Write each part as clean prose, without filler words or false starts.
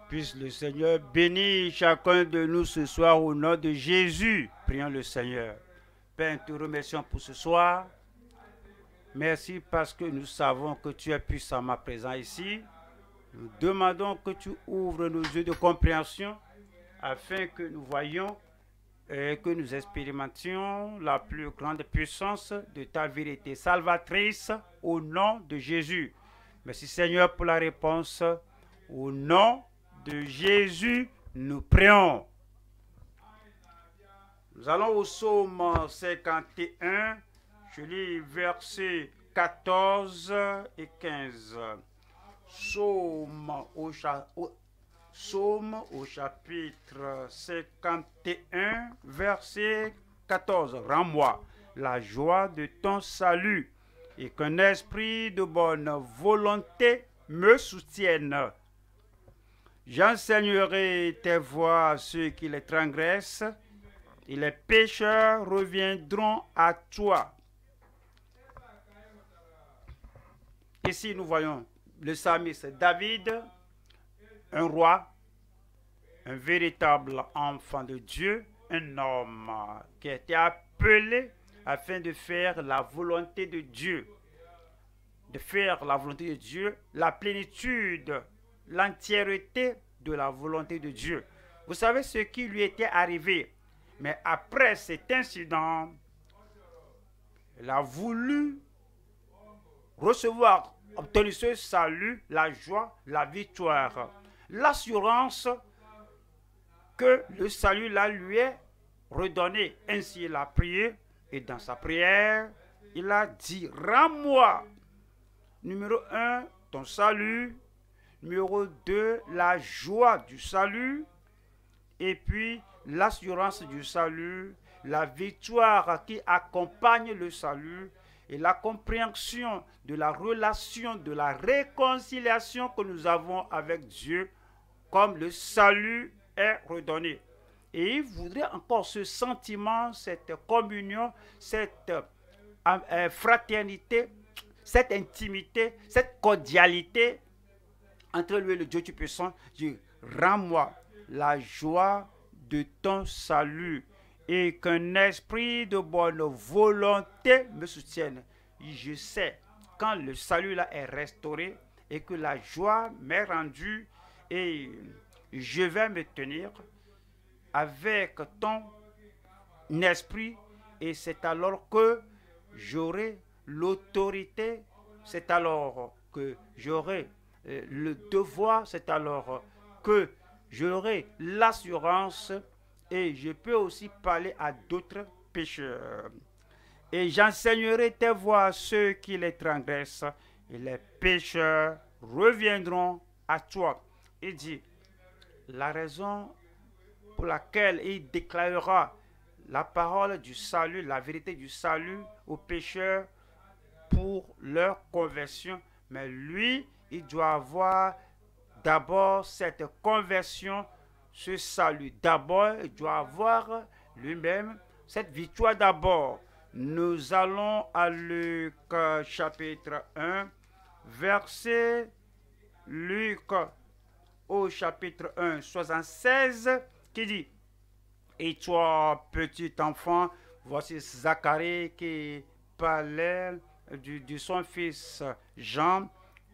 Puisse le Seigneur bénir chacun de nous ce soir au nom de Jésus. Prions le Seigneur. Père, nous te remercions pour ce soir. Merci parce que nous savons que tu es puissamment présent ici. Nous demandons que tu ouvres nos yeux de compréhension afin que nous voyions et que nous expérimentions la plus grande puissance de ta vérité salvatrice au nom de Jésus. Merci Seigneur pour la réponse. Au nom de Jésus, nous prions. Nous allons au psaume 51. Je lis versets 14 et 15. Psaume au chapitre 51, verset 14. Rends-moi la joie de ton salut et qu'un esprit de bonne volonté me soutienne. J'enseignerai tes voies à ceux qui les transgressent et les pécheurs reviendront à toi. Ici, nous voyons le psalmiste David, un roi, un véritable enfant de Dieu, un homme qui a été appelé afin de faire la volonté de Dieu. De faire la volonté de Dieu, la plénitude, l'entièreté de la volonté de Dieu. Vous savez ce qui lui était arrivé. Mais après cet incident, il a voulu recevoir, obtenir ce salut, la joie, la victoire, l'assurance que le salut là lui est redonné. Ainsi il a prié et dans sa prière, il a dit, rends-moi, numéro 1, ton salut, numéro 2, la joie du salut, et puis l'assurance du salut, la victoire qui accompagne le salut, et la compréhension de la relation, de la réconciliation que nous avons avec Dieu, comme le salut est redonné. Et il voudrait encore ce sentiment, cette communion, cette fraternité, cette intimité, cette cordialité entre lui et le Dieu Tout-Puissant. Dieu, rends-moi la joie de ton salut et qu'un esprit de bonne volonté me soutienne. Je sais, quand le salut là est restauré et que la joie m'est rendue et je vais me tenir avec ton esprit, et c'est alors que j'aurai l'autorité, c'est alors que j'aurai le devoir, c'est alors que j'aurai l'assurance et je peux aussi parler à d'autres pécheurs. Et j'enseignerai tes voies à ceux qui les transgressent et les pécheurs reviendront à toi. Il dit, la raison pour laquelle il déclarera la parole du salut, la vérité du salut aux pécheurs pour leur conversion, mais lui, il doit avoir d'abord cette conversion, ce salut. D'abord, il doit avoir lui-même cette victoire d'abord. Nous allons à Luc chapitre 1, verset Luc au chapitre 1, 76, qui dit, et toi, petit enfant, voici Zacharie qui parlait de son fils Jean.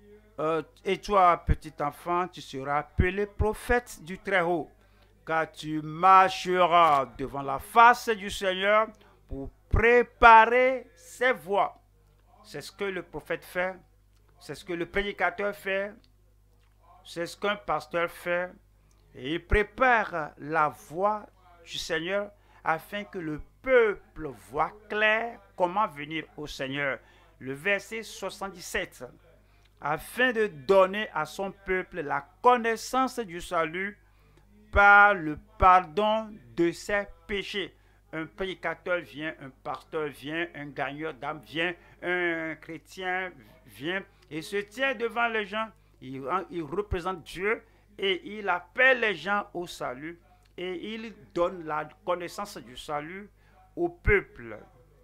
Et toi, petit enfant, tu seras appelé prophète du Très-Haut, car tu marcheras devant la face du Seigneur pour préparer ses voies. C'est ce que le prophète fait, c'est ce que le prédicateur fait, c'est ce qu'un pasteur fait. Et il prépare la voie du Seigneur afin que le peuple voie clair comment venir au Seigneur. Le verset 77. Afin de donner à son peuple la connaissance du salut par le pardon de ses péchés. Un prédicateur vient, un pasteur vient, un gagneur d'âme vient, un chrétien vient et se tient devant les gens. Il représente Dieu et il appelle les gens au salut et il donne la connaissance du salut au peuple.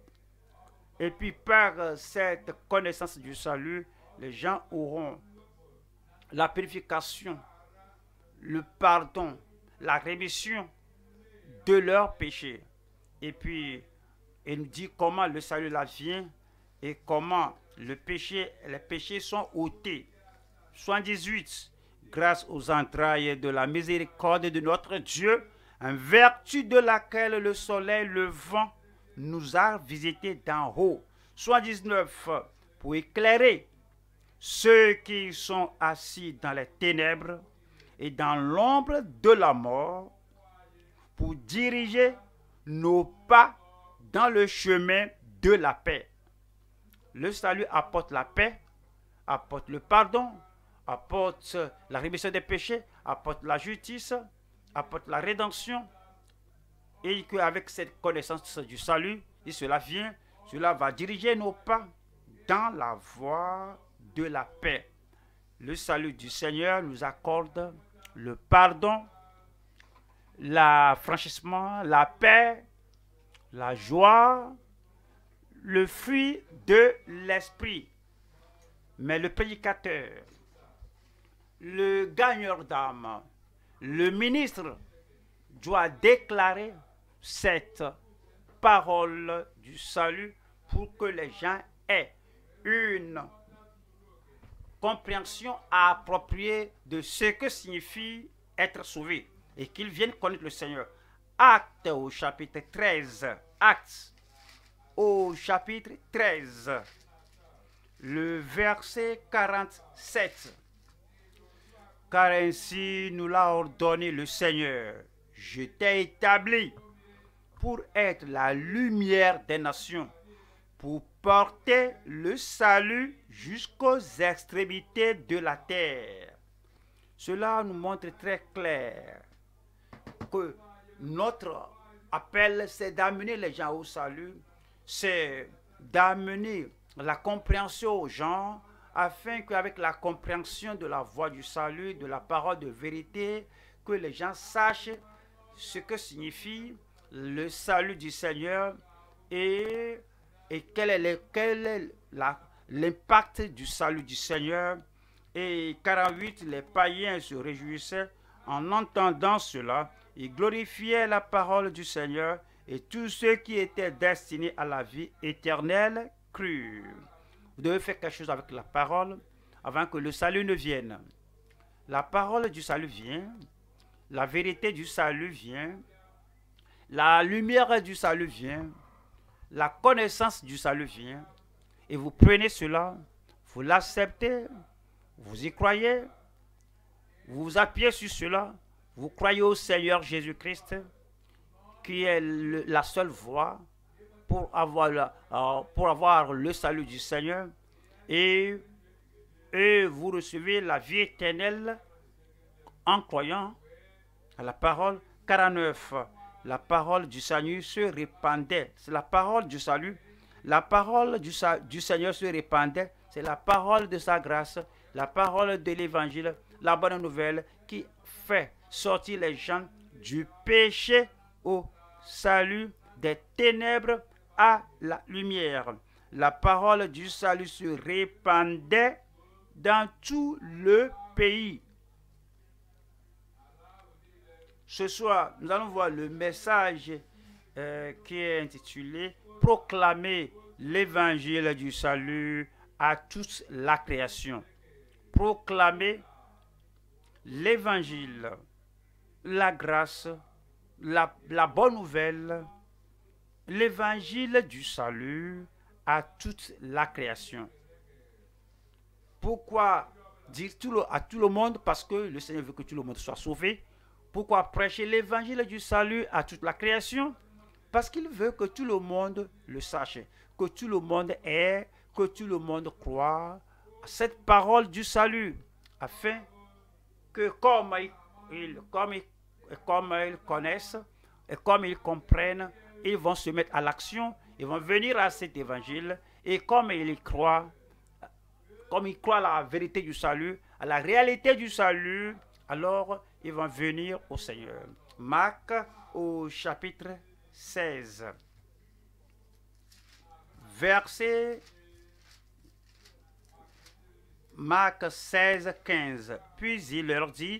Et puis par cette connaissance du salut, les gens auront la purification, le pardon, la rémission de leurs péchés. Et puis, il nous dit comment le salut là vient et comment les péchés sont ôtés. 78. Grâce aux entrailles de la miséricorde de notre Dieu, en vertu de laquelle le soleil levant nous a visités d'en haut. 79. Pour éclairer ceux qui sont assis dans les ténèbres et dans l'ombre de la mort, pour diriger nos pas dans le chemin de la paix. Le salut apporte la paix, apporte le pardon, apporte la rémission des péchés, apporte la justice, apporte la rédemption. Et qu'avec cette connaissance du salut, et cela va diriger nos pas dans la voie de la paix. Le salut du Seigneur nous accorde le pardon, l'affranchissement, la paix, la joie, le fruit de l'esprit. Mais le prédicateur, le gagneur d'âme, le ministre doit déclarer cette parole du salut pour que les gens aient une compréhension appropriée de ce que signifie être sauvé et qu'ils viennent connaître le Seigneur. Actes au chapitre 13. Actes au chapitre 13. Le verset 47. Car ainsi nous l'a ordonné le Seigneur. Je t'ai établi pour être la lumière des nations, pour porter le salut jusqu'aux extrémités de la terre. Cela nous montre très clair que notre appel, c'est d'amener les gens au salut, c'est d'amener la compréhension aux gens, afin qu'avec la compréhension de la voie du salut, de la parole de vérité, que les gens sachent ce que signifie le salut du Seigneur et quel est l'impact du salut du Seigneur. Et 48, les païens se réjouissaient en entendant cela. Ils glorifiaient la parole du Seigneur et tous ceux qui étaient destinés à la vie éternelle crurent. Vous devez faire quelque chose avec la parole avant que le salut ne vienne. La parole du salut vient, la vérité du salut vient, la lumière du salut vient, la connaissance du salut vient, et vous prenez cela, vous l'acceptez, vous y croyez, vous vous appuyez sur cela, vous croyez au Seigneur Jésus-Christ, qui est la seule voie pour avoir le salut du Seigneur, et vous recevez la vie éternelle en croyant à la parole. 49. La parole du salut se répandait. C'est la parole du salut. La parole du Seigneur se répandait. C'est la parole de sa grâce, la parole de l'évangile, la bonne nouvelle qui fait sortir les gens du péché au salut, des ténèbres à la lumière. La parole du salut se répandait dans tout le pays. Ce soir, nous allons voir le message qui est intitulé « Proclamer l'évangile du salut à toute la création ». Proclamer l'évangile, la grâce, la bonne nouvelle, l'évangile du salut à toute la création. Pourquoi dire à tout le monde? Parce que le Seigneur veut que tout le monde soit sauvé. Pourquoi prêcher l'évangile du salut à toute la création? Parce qu'il veut que tout le monde le sache, que tout le monde ait, que tout le monde croit à cette parole du salut, afin que comme ils connaissent et comme ils comprennent, ils vont se mettre à l'action, ils vont venir à cet évangile, et comme ils croient à la vérité du salut, à la réalité du salut, alors ils vont venir au Seigneur. Marc au chapitre 16, verset Marc 16, 15. Puis il leur dit,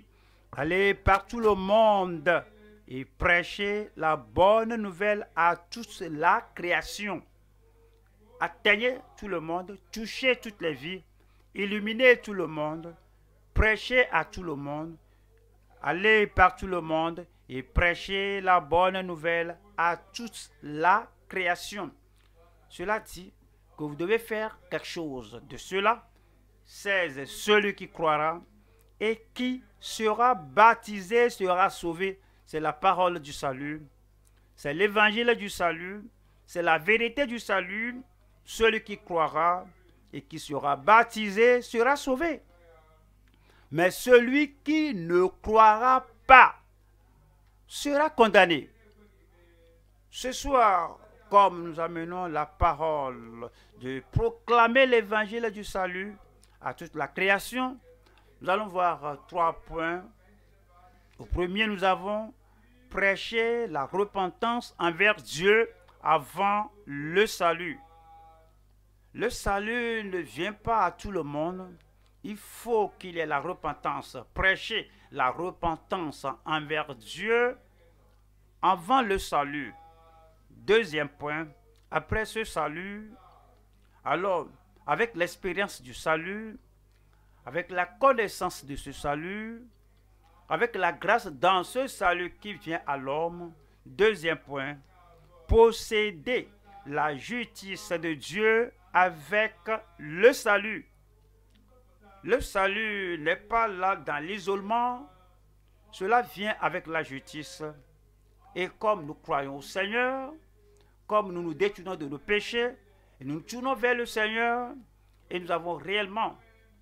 Allez par tout le monde et prêchez la bonne nouvelle à toute la création. Atteignez tout le monde, touchez toutes les vies, illuminez tout le monde, prêchez à tout le monde, allez par tout le monde et prêchez la bonne nouvelle à toute la création. Cela dit que vous devez faire quelque chose de cela. C'est celui qui croira et qui sera baptisé, sera sauvé. C'est la parole du salut. C'est l'évangile du salut. C'est la vérité du salut. Celui qui croira et qui sera baptisé sera sauvé. Mais celui qui ne croira pas sera condamné. Ce soir, comme nous amenons la parole de proclamer l'évangile du salut à toute la création, nous allons voir 3 points. Au premier, nous avons prêché la repentance envers Dieu avant le salut. Le salut ne vient pas à tout le monde. Il faut qu'il y ait la repentance. Prêcher la repentance envers Dieu avant le salut. Deuxième point, après ce salut, alors avec l'expérience du salut, avec la connaissance de ce salut, avec la grâce dans ce salut qui vient à l'homme, deuxième point, posséder la justice de Dieu avec le salut. Le salut n'est pas là dans l'isolement, cela vient avec la justice. Et comme nous croyons au Seigneur, comme nous nous détournons de nos péchés, et nous nous tournons vers le Seigneur, et nous avons réellement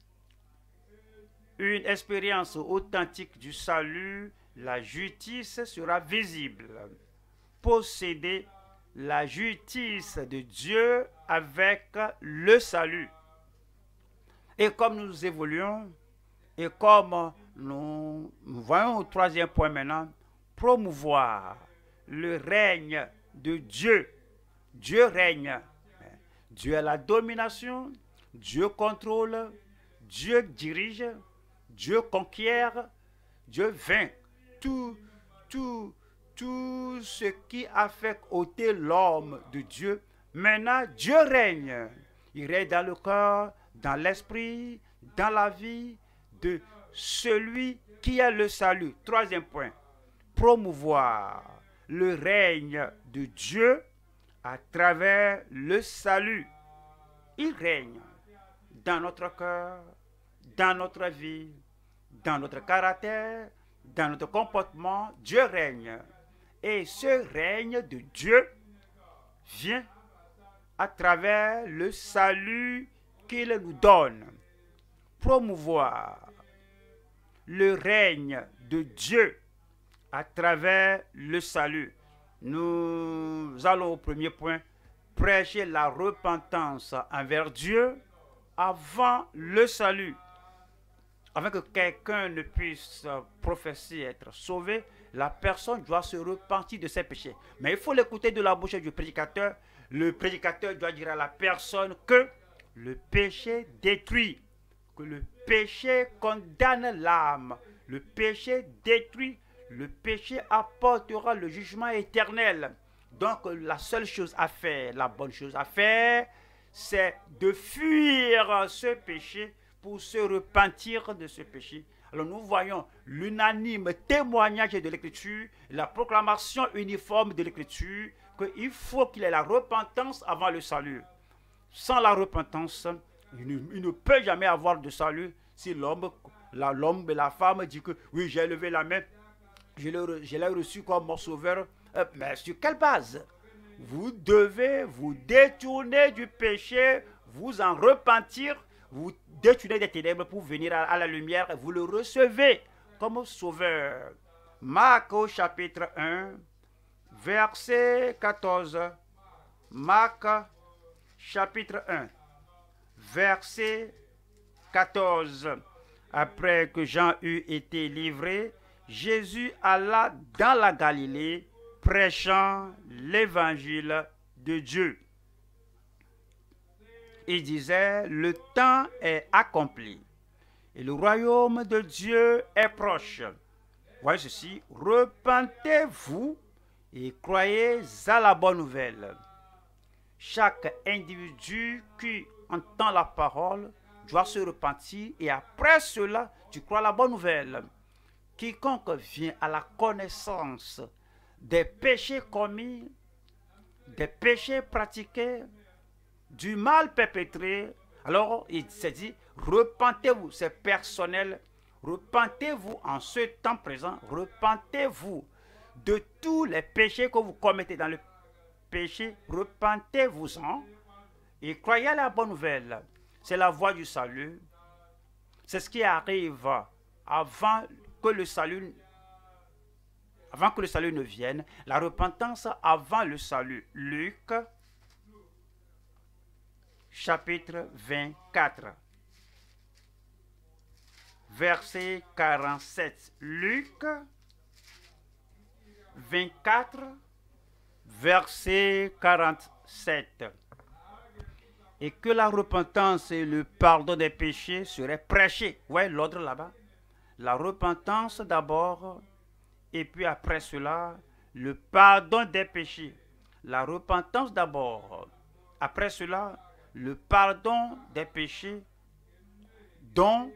une expérience authentique du salut, la justice sera visible. Posséder la justice de Dieu avec le salut. Et comme nous évoluons, et comme nous voyons au troisième point maintenant, promouvoir le règne de Dieu. Dieu règne. Dieu a la domination, Dieu contrôle, Dieu dirige, Dieu conquiert, Dieu vainc. Tout ce qui a fait ôter l'homme de Dieu, maintenant Dieu règne. Il règne dans le cœur, dans l'esprit, dans la vie de celui qui a le salut. Troisième point, promouvoir le règne de Dieu à travers le salut. Il règne dans notre cœur, dans notre vie, dans notre caractère, dans notre comportement. Dieu règne. Et ce règne de Dieu vient à travers le salut qu'il nous donne. Promouvoir le règne de Dieu à travers le salut. Nous allons au premier point, prêcher la repentance envers Dieu avant le salut. Avant que quelqu'un ne puisse professer être sauvé, la personne doit se repentir de ses péchés. Mais il faut l'écouter de la bouche du prédicateur. Le prédicateur doit dire à la personne que le péché détruit, que le péché condamne l'âme, le péché détruit, le péché apportera le jugement éternel. Donc la seule chose à faire, la bonne chose à faire, c'est de fuir ce péché pour se repentir de ce péché. Alors nous voyons l'unanime témoignage de l'Écriture, la proclamation uniforme de l'Écriture, qu'il faut qu'il y ait la repentance avant le salut. Sans la repentance, il ne peut jamais avoir de salut si l'homme et la femme dit que oui, j'ai levé la main, je l'ai reçu comme mon sauveur. Mais sur quelle base? Vous devez vous détourner du péché, vous en repentir, vous détourner des ténèbres pour venir à la lumière et vous le recevez comme sauveur. Marc au chapitre 1, verset 14. Marc chapitre 1, verset 14. Après que Jean eut été livré, Jésus alla dans la Galilée, prêchant l'évangile de Dieu. Il disait, le temps est accompli et le royaume de Dieu est proche. voyez ceci, repentez-vous et croyez à la bonne nouvelle. Chaque individu qui entend la parole doit se repentir et après cela, tu crois la bonne nouvelle. Quiconque vient à la connaissance des péchés commis, des péchés pratiqués, du mal perpétré, alors il s'est dit, repentez-vous, c'est personnel, repentez-vous en ce temps présent, repentez-vous de tous les péchés que vous commettez dans le péché, repentez-vous-en et croyez à la bonne nouvelle. C'est la voie du salut. C'est ce qui arrive avant que le salut ne vienne. La repentance avant le salut. Luc, chapitre 24, verset 47. Luc 24, verset 47. Et que la repentance et le pardon des péchés seraient prêchés. Vous voyez l'ordre là-bas? La repentance d'abord, et puis après cela, le pardon des péchés. La repentance d'abord, après cela, le pardon des péchés dont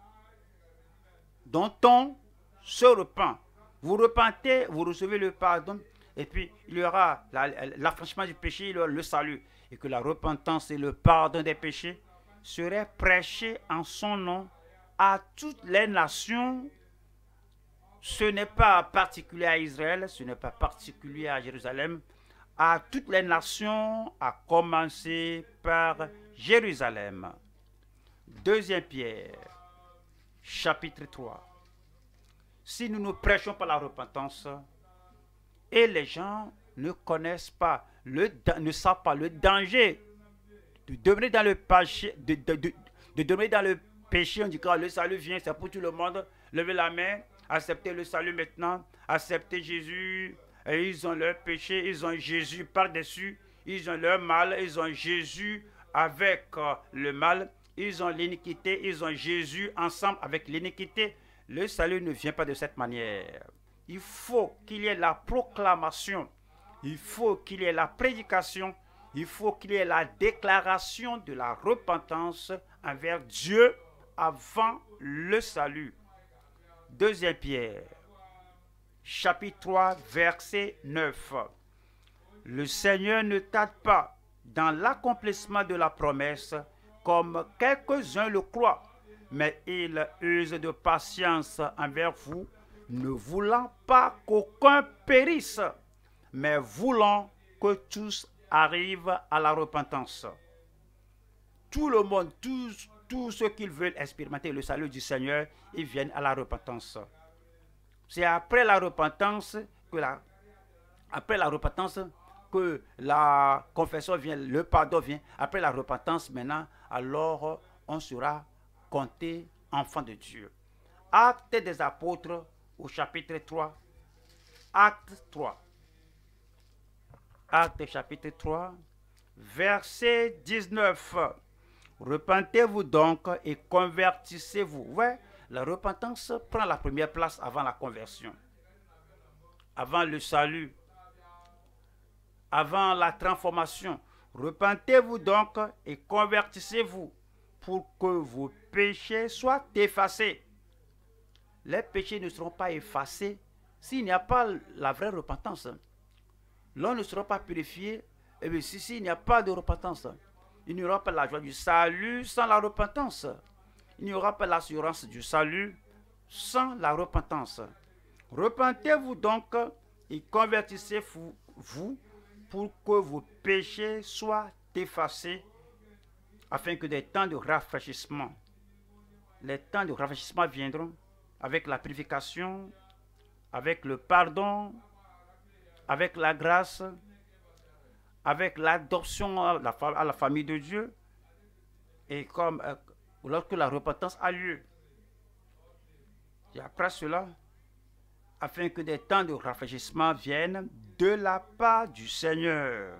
on se repent. Vous repentez, vous recevez le pardon, et puis il y aura l'affranchissement du péché, il y aura le salut. Et que la repentance et le pardon des péchés seraient prêchés en son nom à toutes les nations. Ce n'est pas particulier à Israël, ce n'est pas particulier à Jérusalem, à toutes les nations, à commencer par Jérusalem. 2 Pierre, chapitre 3. Si nous ne prêchons pas la repentance, et les gens ne connaissent pas, ne savent pas le danger de demeurer dans le péché, de demeurer dans le péché, on dit que le salut vient, c'est pour tout le monde. Levez la main, acceptez le salut maintenant, acceptez Jésus. Et ils ont leur péché, ils ont Jésus par-dessus, ils ont leur mal, ils ont Jésus avec le mal, ils ont l'iniquité, ils ont Jésus ensemble avec l'iniquité. Le salut ne vient pas de cette manière. Il faut qu'il y ait la proclamation, il faut qu'il y ait la prédication, il faut qu'il y ait la déclaration de la repentance envers Dieu avant le salut. 2 Pierre, chapitre 3, verset 9. Le Seigneur ne tarde pas dans l'accomplissement de la promesse, comme quelques-uns le croient, mais il use de patience envers vous, ne voulant pas qu'aucun périsse, mais voulant que tous arrivent à la repentance. Tout le monde, tous ceux qui veulent expérimenter le salut du Seigneur, ils viennent à la repentance. C'est après la repentance que la confession vient, le pardon vient. Après la repentance, maintenant, alors on sera compté enfant de Dieu. Actes des apôtres au chapitre 3. Acte 3. Acte chapitre 3, verset 19. Repentez-vous donc et convertissez-vous. Ouais, la repentance prend la première place avant la conversion, avant le salut, avant la transformation. Repentez-vous donc et convertissez-vous pour que vos péchés soient effacés. Les péchés ne seront pas effacés s'il n'y a pas la vraie repentance. L'on ne sera pas purifié. Et bien, s'il n'y a pas de repentance, il n'y aura pas la joie du salut sans la repentance. Il n'y aura pas l'assurance du salut sans la repentance. Repentez-vous donc et convertissez-vous pour que vos péchés soient effacés, afin que des temps de rafraîchissement, les temps de rafraîchissement viendront avec la purification, avec le pardon, avec la grâce, avec l'adoption à la famille de Dieu, et comme lorsque la repentance a lieu. Et après cela, afin que des temps de rafraîchissement viennent de la part du Seigneur.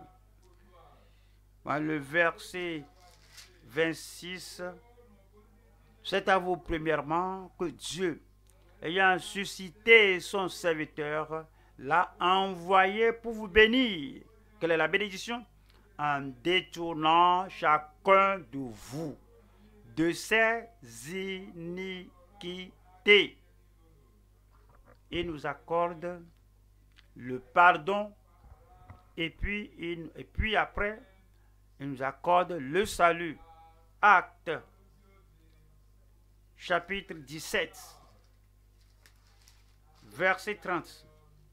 Le verset 26, c'est à vous premièrement que Dieu, ayant suscité son serviteur, l'a envoyé pour vous bénir. Quelle est la bénédiction? En détournant chacun de vous de ses iniquités. Il nous accorde le pardon et puis après, il nous accorde le salut. Actes, chapitre 17, verset 30.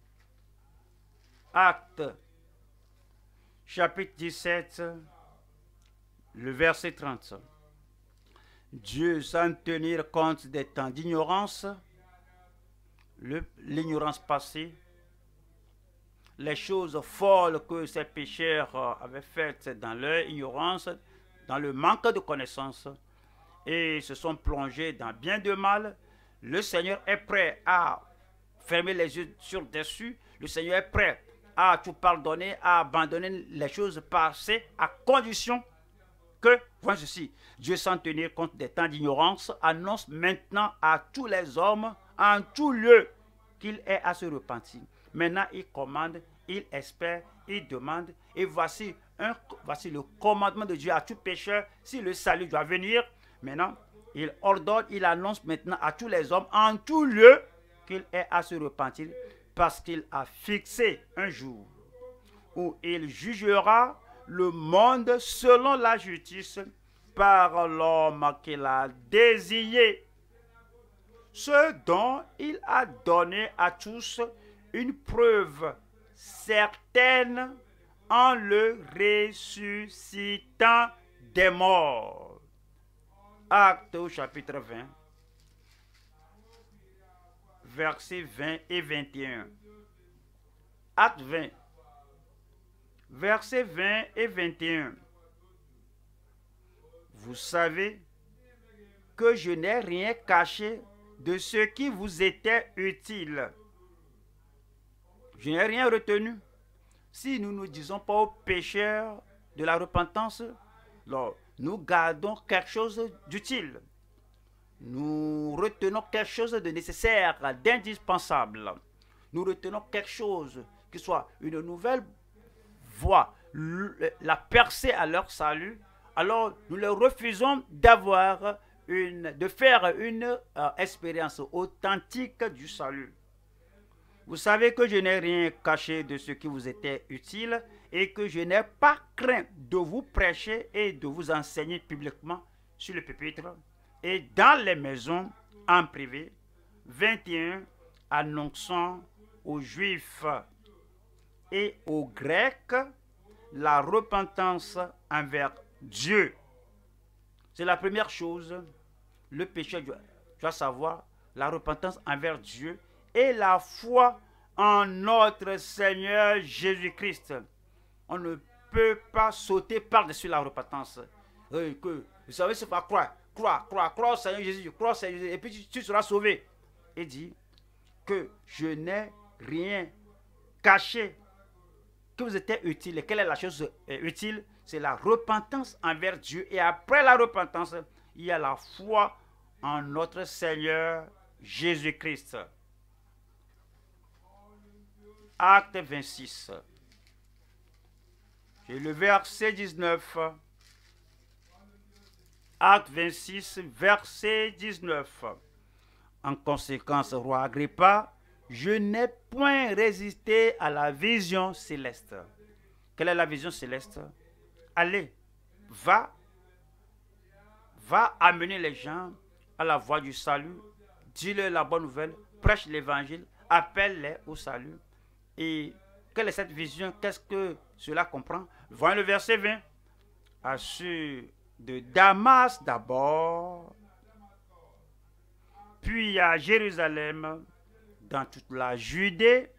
Actes, chapitre 17, le verset 30. Dieu, sans tenir compte des temps d'ignorance, l'ignorance passée, les choses folles que ces pécheurs avaient faites dans leur ignorance, dans le manque de connaissance, et se sont plongés dans bien de mal, le Seigneur est prêt à fermer les yeux sur-dessus, le Seigneur est prêt à tout pardonner, à abandonner les choses passées, à condition que, voici ceci, Dieu, sans tenir compte des temps d'ignorance, annonce maintenant à tous les hommes, en tout lieu, qu'il est à se repentir. Maintenant, il commande, il espère, il demande, et voici le commandement de Dieu à tout pécheur, si le salut doit venir. Maintenant, il ordonne, il annonce maintenant à tous les hommes, en tout lieu, qu'il est à se repentir, parce qu'il a fixé un jour où il jugera le monde selon la justice par l'homme qu'il a désigné, ce dont il a donné à tous une preuve certaine en le ressuscitant des morts. Actes au chapitre 20, versets 20 et 21. Acte 20, versets 20 et 21. Vous savez que je n'ai rien caché de ce qui vous était utile. Je n'ai rien retenu. Si nous ne disons pas aux pécheurs de la repentance, alors nous gardons quelque chose d'utile. Nous retenons quelque chose de nécessaire, d'indispensable. Nous retenons quelque chose qui soit une nouvelle voie, la percée à leur salut. Alors nous leur refusons de faire une expérience authentique du salut. Vous savez que je n'ai rien caché de ce qui vous était utile et que je n'ai pas craint de vous prêcher et de vous enseigner publiquement sur le pupitre et dans les maisons en privé. 21. Annonçant aux Juifs et aux Grecs la repentance envers Dieu. C'est la première chose. Le pécheur doit savoir la repentance envers Dieu et la foi en notre Seigneur Jésus-Christ. On ne peut pas sauter par-dessus la repentance. Vous savez, c'est pas croire au Seigneur Jésus, croire au Seigneur Jésus, et puis tu seras sauvé. Il dit que je n'ai rien caché que vous était utile. Et quelle est la chose utile? C'est la repentance envers Dieu. Et après la repentance, il y a la foi en notre Seigneur Jésus-Christ. Acte 26. Et le verset 19. Acte 26, verset 19. En conséquence, roi Agrippa, je n'ai point résisté à la vision céleste. Quelle est la vision céleste? Allez, va amener les gens à la voie du salut, dis-leur la bonne nouvelle, prêche l'évangile, appelle-les au salut. Et quelle est cette vision? Qu'est-ce que cela comprend? Voyons le verset 20. À ceux de Damas d'abord, puis à Jérusalem, dans toute la Judée,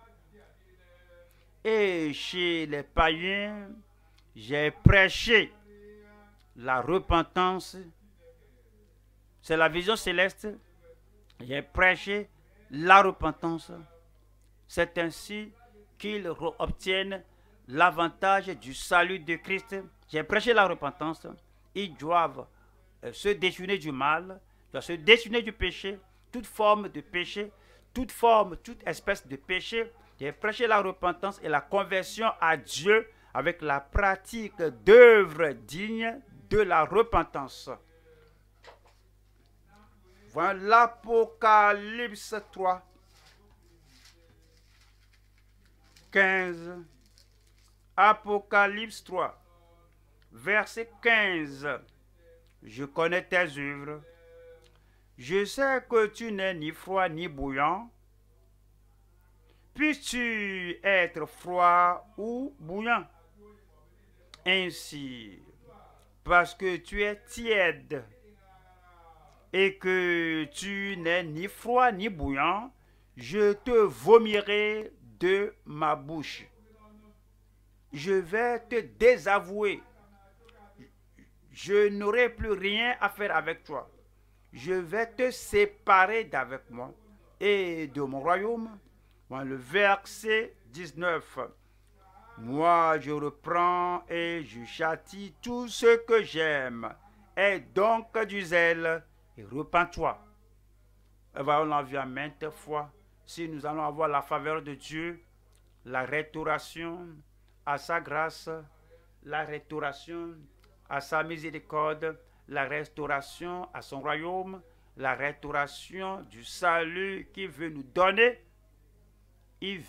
et chez les païens, j'ai prêché la repentance. C'est la vision céleste. J'ai prêché la repentance. C'est ainsi qu'ils obtiennent l'avantage du salut de Christ. J'ai prêché la repentance. Ils doivent se détourner du mal, doivent se détourner du péché. toute forme de péché, toute forme, toute espèce de péché. J'ai prêché la repentance et la conversion à Dieu avec la pratique d'œuvres dignes de la repentance. Voilà l'Apocalypse 3, 15. Apocalypse 3, verset 15. Je connais tes œuvres. Je sais que tu n'es ni froid ni bouillant. Puisses-tu être froid ou bouillant? Ainsi, parce que tu es tiède et que tu n'es ni froid ni bouillant, je te vomirai de ma bouche. Je vais te désavouer. Je n'aurai plus rien à faire avec toi. Je vais te séparer d'avec moi et de mon royaume. Le verset 19. Moi, je reprends et je châtie tout ce que j'aime. Aie donc du zèle et repens-toi. On l'a vu à maintes fois. Si nous allons avoir la faveur de Dieu, la restauration à sa grâce, la restauration à sa miséricorde, la restauration à son royaume, la restauration du salut qu'il veut nous donner. Il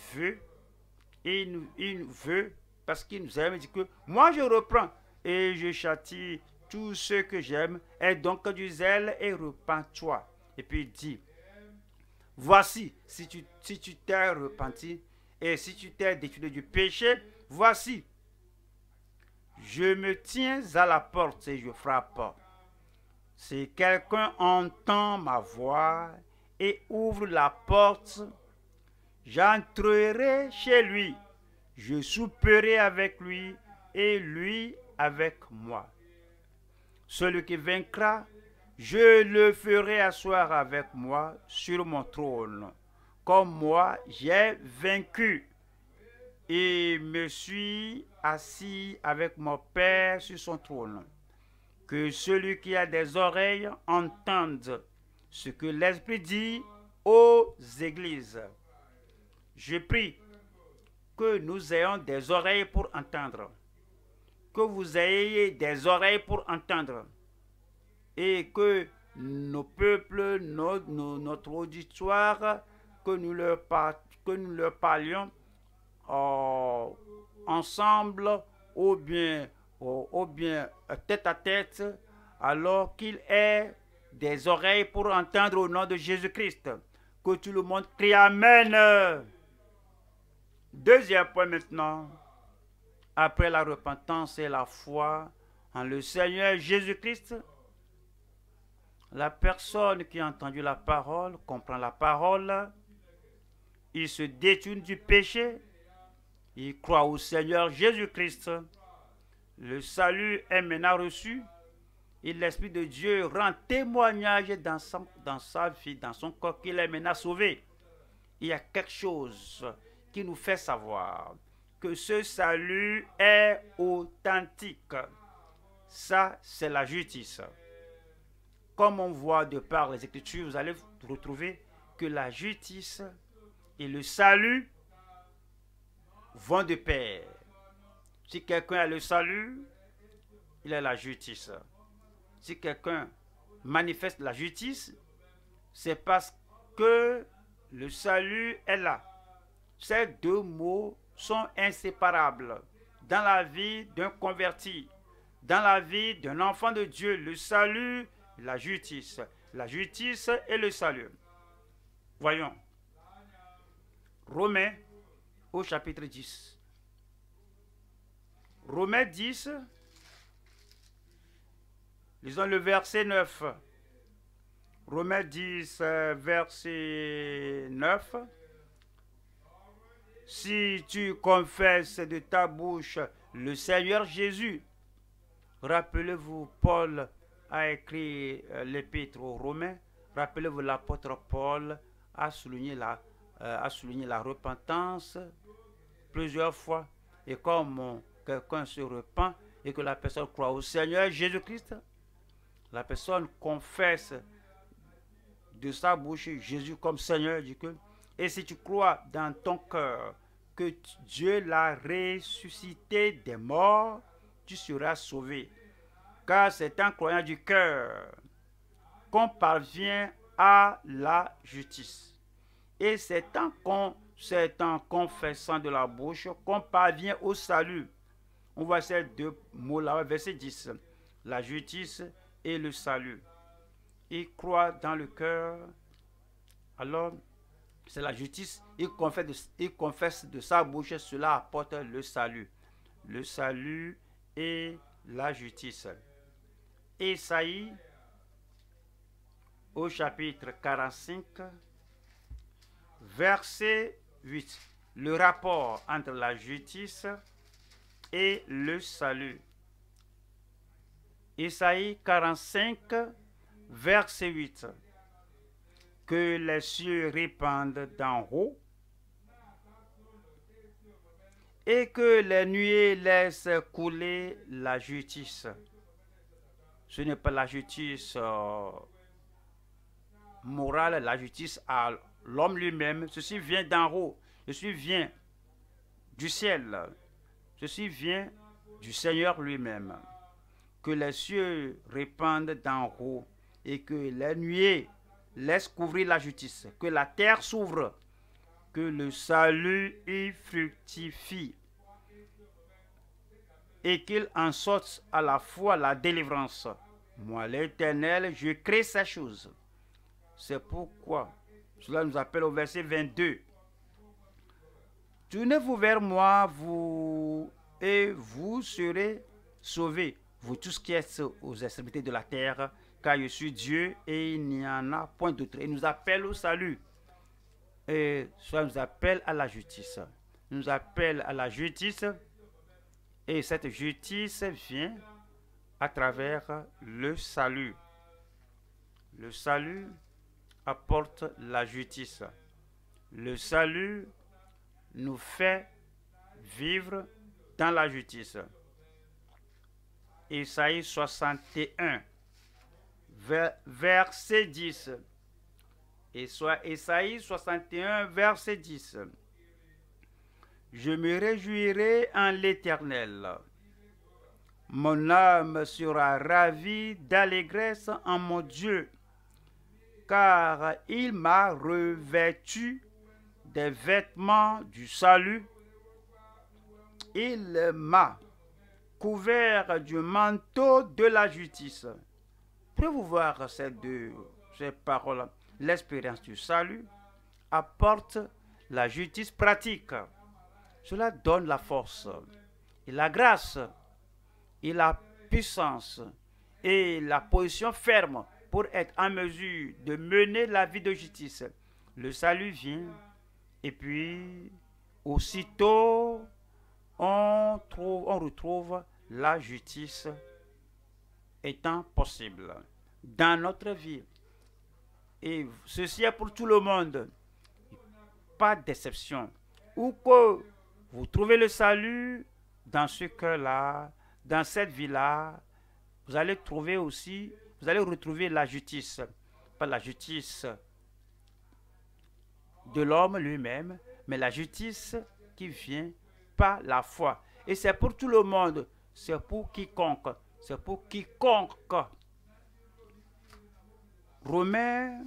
veut, parce qu'il nous aime, il dit que moi je reprends et je châtie tout ce que j'aime, aie donc du zèle et repens-toi. Et puis il dit, voici, si tu t'es repenti et si tu t'es détourné du péché, voici, je me tiens à la porte et je frappe. Si quelqu'un entend ma voix et ouvre la porte, j'entrerai chez lui, je souperai avec lui et lui avec moi. Celui qui vaincra, je le ferai asseoir avec moi sur mon trône, comme moi j'ai vaincu et me suis assis avec mon Père sur son trône. Que celui qui a des oreilles entende ce que l'Esprit dit aux églises. Je prie que nous ayons des oreilles pour entendre, que vous ayez des oreilles pour entendre, et que nos peuples, notre auditoire, que nous leur parlions ensemble ou bien tête à tête, alors qu'il ait des oreilles pour entendre au nom de Jésus-Christ. Que tout le monde crie Amen. Deuxième point maintenant, après la repentance et la foi en le Seigneur Jésus-Christ, la personne qui a entendu la parole comprend la parole, il se détourne du péché, il croit au Seigneur Jésus-Christ, le salut est maintenant reçu, et l'Esprit de Dieu rend témoignage dans sa vie, dans son corps, qu'il est maintenant sauvé. Il y a quelque chose qui nous fait savoir que ce salut est authentique. Ça, c'est la justice. Comme on voit de par les Écritures, vous allez retrouver que la justice et le salut vont de pair. Si quelqu'un a le salut, il a la justice. Si quelqu'un manifeste la justice, c'est parce que le salut est là. Ces deux mots sont inséparables dans la vie d'un converti, dans la vie d'un enfant de Dieu. Le salut, la justice et le salut. Voyons. Romains au chapitre 10. Romains 10, lisons le verset 9. Romains 10, verset 9. Si tu confesses de ta bouche le Seigneur Jésus, rappelez-vous, Paul a écrit l'épître aux Romains, rappelez-vous, l'apôtre Paul a souligné la repentance plusieurs fois. Et comme quelqu'un se repent et que la personne croit au Seigneur Jésus-Christ, la personne confesse de sa bouche Jésus comme Seigneur, et si tu crois dans ton cœur que Dieu l'a ressuscité des morts, tu seras sauvé. Car c'est en croyant du cœur qu'on parvient à la justice. Et c'est en confessant de la bouche qu'on parvient au salut. On voit ces deux mots-là, verset 10. La justice et le salut. Il croit dans le cœur, alors c'est la justice. Il confesse de sa bouche, cela apporte le salut. Le salut et la justice. Ésaïe, au chapitre 45, verset 8. Le rapport entre la justice et le salut. Ésaïe 45, verset 8. Que les cieux répandent d'en haut et que les nuées laissent couler la justice. Ce n'est pas la justice morale, la justice à l'homme lui-même. Ceci vient d'en haut. Ceci vient du ciel. Ceci vient du Seigneur lui-même. Que les cieux répandent d'en haut et que les nuées laissent couvrir la justice. Que la terre s'ouvre. Que le salut y fructifie. Et qu'il en sorte à la fois la délivrance. Moi, l'Éternel, je crée ces choses. C'est pourquoi cela nous appelle au verset 22. Tournez-vous vers moi, et vous serez sauvés, vous tous qui êtes aux extrémités de la terre, car je suis Dieu et il n'y en a point d'autre. Il nous appelle au salut. Et cela nous appelle à la justice. Il nous appelle à la justice. Et cette justice vient à travers le salut. Le salut apporte la justice. Le salut nous fait vivre dans la justice. Ésaïe 61, verset 10. Et soit Ésaïe 61, verset 10. Je me réjouirai en l'Éternel. Mon âme sera ravie d'allégresse en mon Dieu, car il m'a revêtu des vêtements du salut. Il m'a couvert du manteau de la justice. Pouvez-vous voir ces paroles? L'expérience du salut apporte la justice pratique. Cela donne la force et la grâce et la puissance et la position ferme pour être en mesure de mener la vie de justice. Le salut vient et puis aussitôt on retrouve la justice étant possible dans notre vie. Et ceci est pour tout le monde. Pas d'exception. Où que vous trouvez le salut dans ce cœur-là, dans cette vie-là, vous allez retrouver la justice. Pas la justice de l'homme lui-même, mais la justice qui vient par la foi. Et c'est pour tout le monde. C'est pour quiconque. C'est pour quiconque. Romains,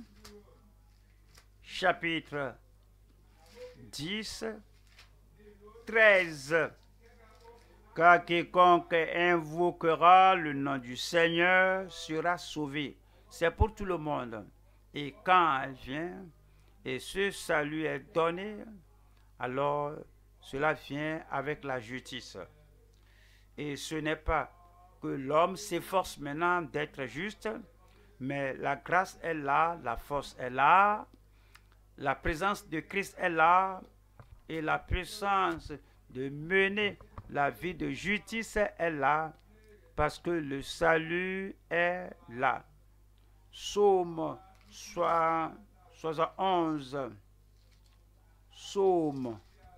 chapitre 10, 13. Car quiconque invoquera le nom du Seigneur sera sauvé. C'est pour tout le monde. Et quand elle vient, et ce salut est donné, alors cela vient avec la justice. Et ce n'est pas que l'homme s'efforce maintenant d'être juste, mais la grâce est là, la force est là, la présence de Christ est là, et la puissance de mener la vie de justice est là, parce que le salut est là. Psaume 71. Psaume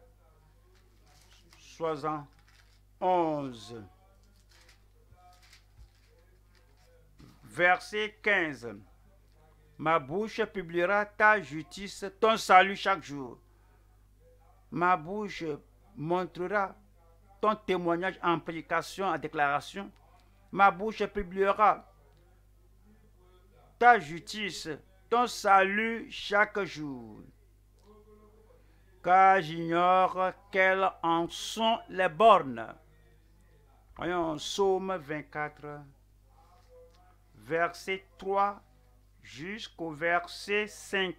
71. Verset 15. Ma bouche publiera ta justice, ton salut chaque jour. Ma bouche montrera ton témoignage en prédication, en déclaration. Ma bouche publiera ta justice, ton salut chaque jour. Car j'ignore quelles en sont les bornes. Voyons, Psaume 24, verset 3 jusqu'au verset 5.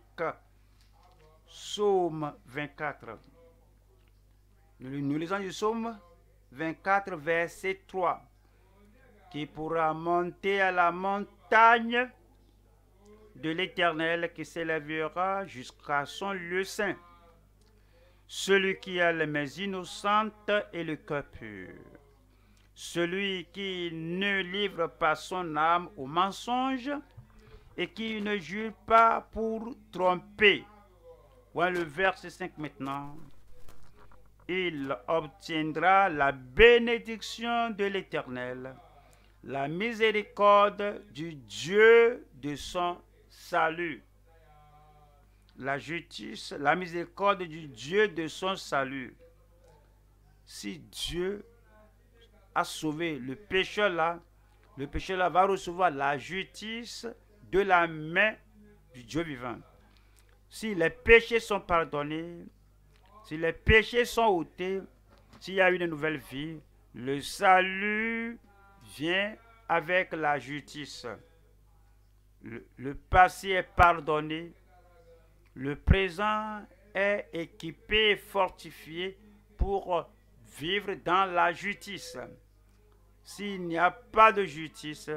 Psaume 24. Nous lisons du Psaume 24, verset 3. Qui pourra monter à la montagne de l'Éternel, qui s'élèvera jusqu'à son lieu saint. Celui qui a les mains innocentes et le cœur pur. Celui qui ne livre pas son âme au mensonge et qui ne jure pas pour tromper. Voilà le verset 5 maintenant. Il obtiendra la bénédiction de l'Éternel, la miséricorde du Dieu de son salut. La justice, la miséricorde du Dieu de son salut. Si Dieu a sauvé le pécheur là va recevoir la justice de la main du Dieu vivant. Si les péchés sont pardonnés, si les péchés sont ôtés, s'il y a une nouvelle vie, le salut vient avec la justice. Le passé est pardonné, le présent est équipé et fortifié pour vivre dans la justice. S'il n'y a pas de justice,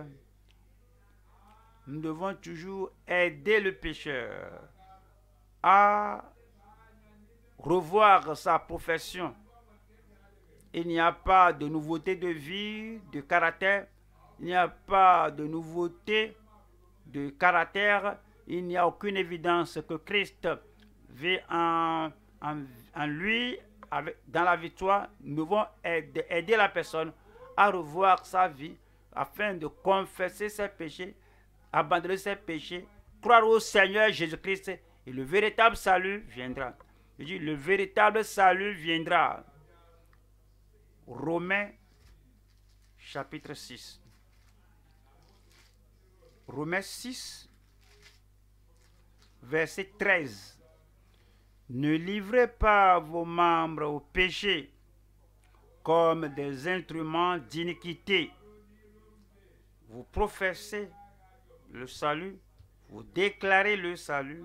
nous devons toujours aider le pécheur à revoir sa profession. Il n'y a pas de nouveauté de vie, de caractère. Il n'y a pas de nouveauté de caractère. Il n'y a aucune évidence que Christ vit en lui, dans la victoire. Nous devons aider la personne à revoir sa vie afin de confesser ses péchés, abandonner ses péchés, croire au Seigneur Jésus-Christ et le véritable salut viendra. Je dis, le véritable salut viendra. Romains chapitre 6. Romains 6, verset 13. Ne livrez pas vos membres au péché comme des instruments d'iniquité. Vous professez le salut, vous déclarez le salut,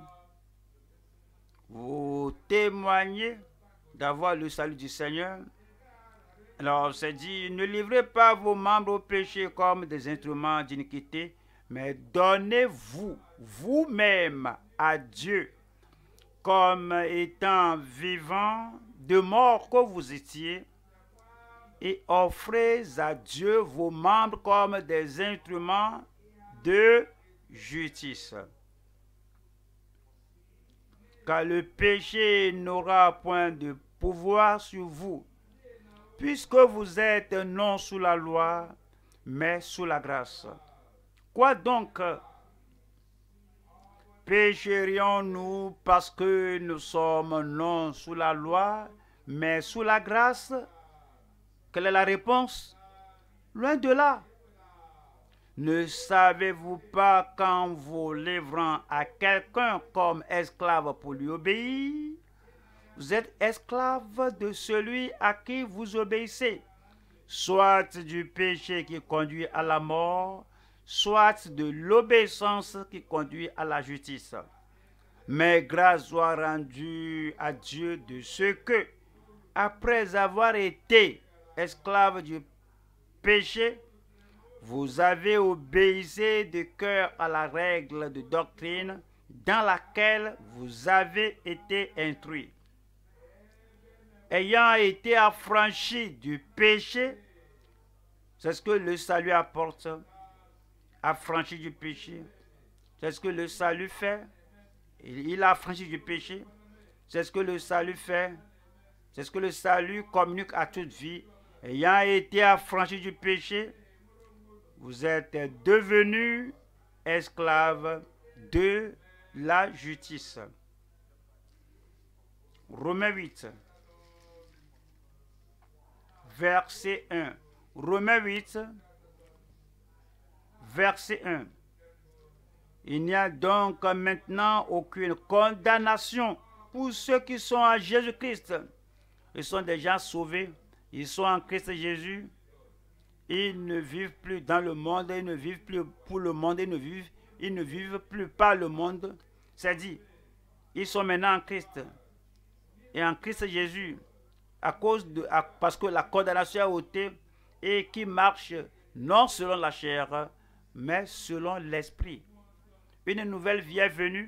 vous témoignez d'avoir le salut du Seigneur. Alors, c'est dit, ne livrez pas vos membres au péché comme des instruments d'iniquité, mais donnez-vous vous-même à Dieu comme étant vivant de mort que vous étiez, et offrez à Dieu vos membres comme des instruments de justice. Car le péché n'aura point de pouvoir sur vous, puisque vous êtes non sous la loi, mais sous la grâce. Quoi donc? Pécherions-nous parce que nous sommes non sous la loi, mais sous la grâce? Quelle est la réponse? Loin de là. Ne savez-vous pas qu'en vous livrant à quelqu'un comme esclave pour lui obéir, vous êtes esclave de celui à qui vous obéissez, soit du péché qui conduit à la mort, soit de l'obéissance qui conduit à la justice. Mais grâce soit rendue à Dieu de ce que, après avoir été esclave du péché, vous avez obéissé de cœur à la règle de doctrine dans laquelle vous avez été instruits. Ayant été affranchis du péché, c'est ce que le salut apporte. Affranchi du péché, c'est ce que le salut fait. Il a affranchi du péché, c'est ce que le salut fait. C'est ce que le salut communique à toute vie. Ayant été affranchi du péché, vous êtes devenus esclaves de la justice. Romains 8, verset 1. Romains 8, verset 1. Il n'y a donc maintenant aucune condamnation pour ceux qui sont en Jésus-Christ. Ils sont déjà sauvés, ils sont en Christ Jésus. Ils ne vivent plus dans le monde, ils ne vivent plus pour le monde, ils ne vivent plus par le monde. C'est-à-dire, ils sont maintenant en Christ. Et en Christ Jésus, parce que la condamnation a ôté et qui marche non selon la chair, mais selon l'esprit. Une nouvelle vie est venue.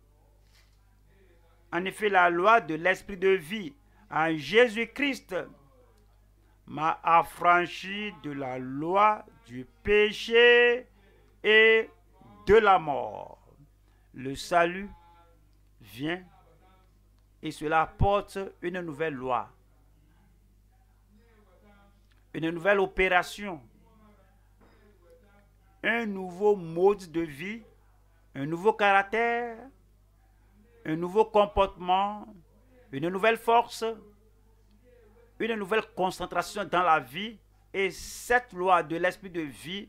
En effet, la loi de l'esprit de vie en Jésus-Christ m'a affranchi de la loi du péché et de la mort. Le salut vient et cela apporte une nouvelle loi, une nouvelle opération, un nouveau mode de vie, un nouveau caractère, un nouveau comportement, une nouvelle force, une nouvelle concentration dans la vie. Et cette loi de l'esprit de vie,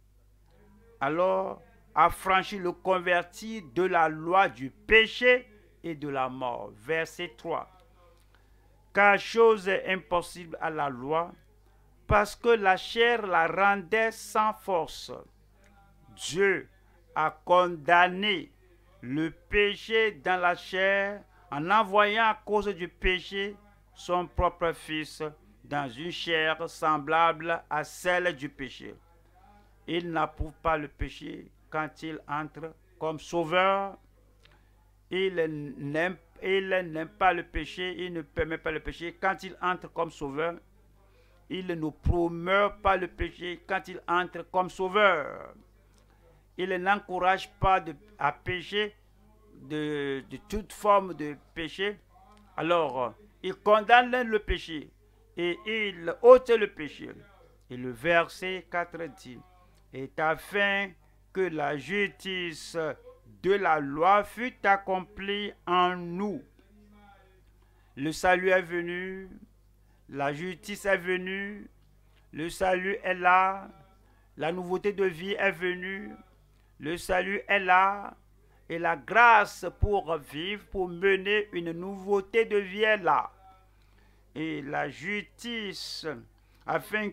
alors, affranchit le converti de la loi du péché et de la mort. Verset 3. Car chose est impossible à la loi, parce que la chair la rendait sans force. Dieu a condamné le péché dans la chair en envoyant à cause du péché son propre Fils dans une chair semblable à celle du péché. Il n'approuve pas le péché quand il entre comme sauveur. Il n'aime pas le péché, il ne permet pas le péché quand il entre comme sauveur. Il ne promeut pas le péché quand il entre comme sauveur. Il n'encourage pas à pécher de toute forme de péché. Alors, il condamne le péché et il ôte le péché. Et le verset 4 dit, est afin que la justice de la loi fût accomplie en nous. Le salut est venu, la justice est venue, le salut est là, la nouveauté de vie est venue, le salut est là, et la grâce pour vivre, pour mener une nouveauté de vie est là. Et la justice, afin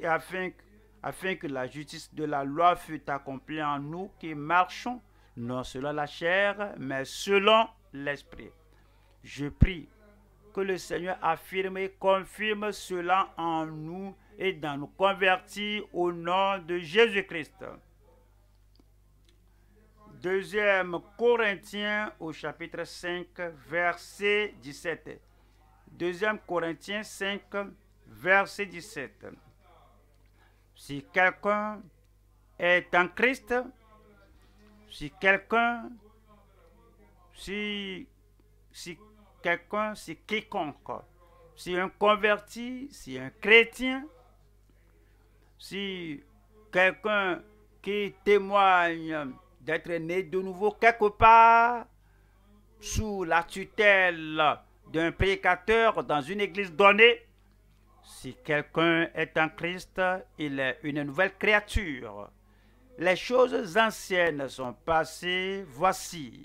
que la justice de la loi fût accomplie en nous qui marchons, non selon la chair, mais selon l'esprit. Je prie que le Seigneur affirme et confirme cela en nous et dans nos convertis au nom de Jésus-Christ. 2 Corinthiens au chapitre 5, verset 17. 2 Corinthiens 5, verset 17. Si quelqu'un est en Christ, si quiconque, si un converti, si un chrétien, si quelqu'un qui témoigne d'être né de nouveau quelque part sous la tutelle d'un prédicateur dans une église donnée, si quelqu'un est en Christ, il est une nouvelle créature. Les choses anciennes sont passées, voici.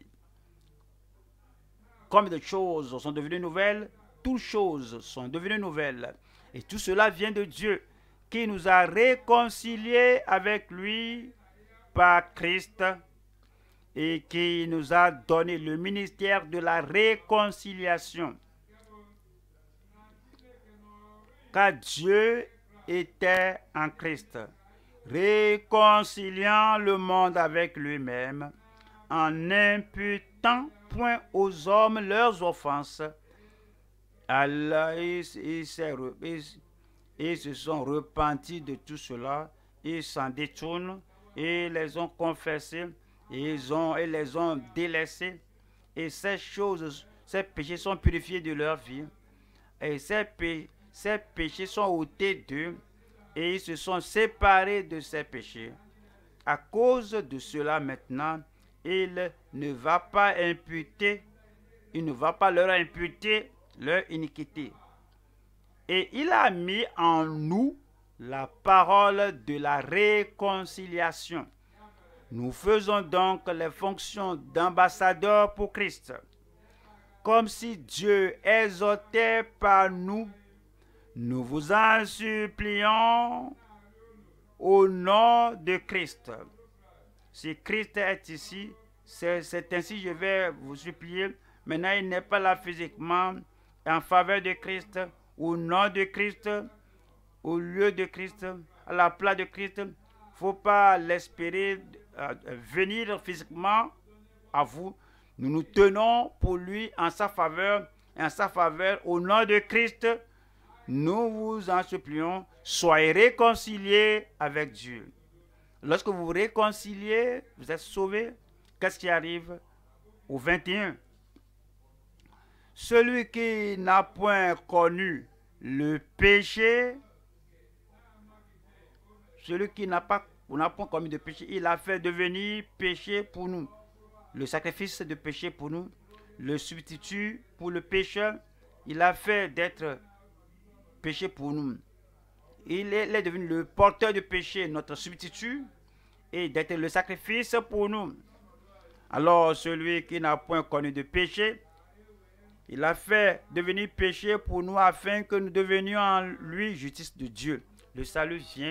Comme de choses sont devenues nouvelles, toutes choses sont devenues nouvelles. Et tout cela vient de Dieu, qui nous a réconciliés avec lui par Christ et qui nous a donné le ministère de la réconciliation. Car Dieu était en Christ, réconciliant le monde avec lui-même, en n'imputant point aux hommes leurs offenses. Allah, ils se sont repentis de tout cela, ils s'en détournent, et les ont confessés, et les ont délaissés, et ces péchés sont purifiés de leur vie, et ces péchés sont ôtés d'eux, et ils se sont séparés de ces péchés. À cause de cela maintenant, il ne va pas leur imputer leur iniquité. Et il a mis en nous la parole de la réconciliation. Nous faisons donc les fonctions d'ambassadeurs pour Christ. Comme si Dieu exhortait par nous, nous vous en supplions au nom de Christ. Si Christ est ici, c'est ainsi je vais vous supplier. Maintenant, il n'est pas là physiquement, en faveur de Christ, au nom de Christ, au lieu de Christ, à la place de Christ. Il ne faut pas l'espérer venir physiquement à vous. Nous nous tenons pour lui en sa faveur, au nom de Christ. Nous vous en supplions, soyez réconciliés avec Dieu. Lorsque vous vous réconciliez, vous êtes sauvés. Qu'est-ce qui arrive au 21? Celui qui n'a point connu le péché, celui qui n'a point commis de péché, il a fait devenir péché pour nous. Le sacrifice de péché pour nous, le substitut pour le pécheur, il a fait d'être péché pour nous. Il est devenu le porteur de péché, notre substitut, et d'être le sacrifice pour nous. Alors, celui qui n'a point connu de péché, il a fait devenir péché pour nous afin que nous devenions en lui justice de Dieu. Le salut vient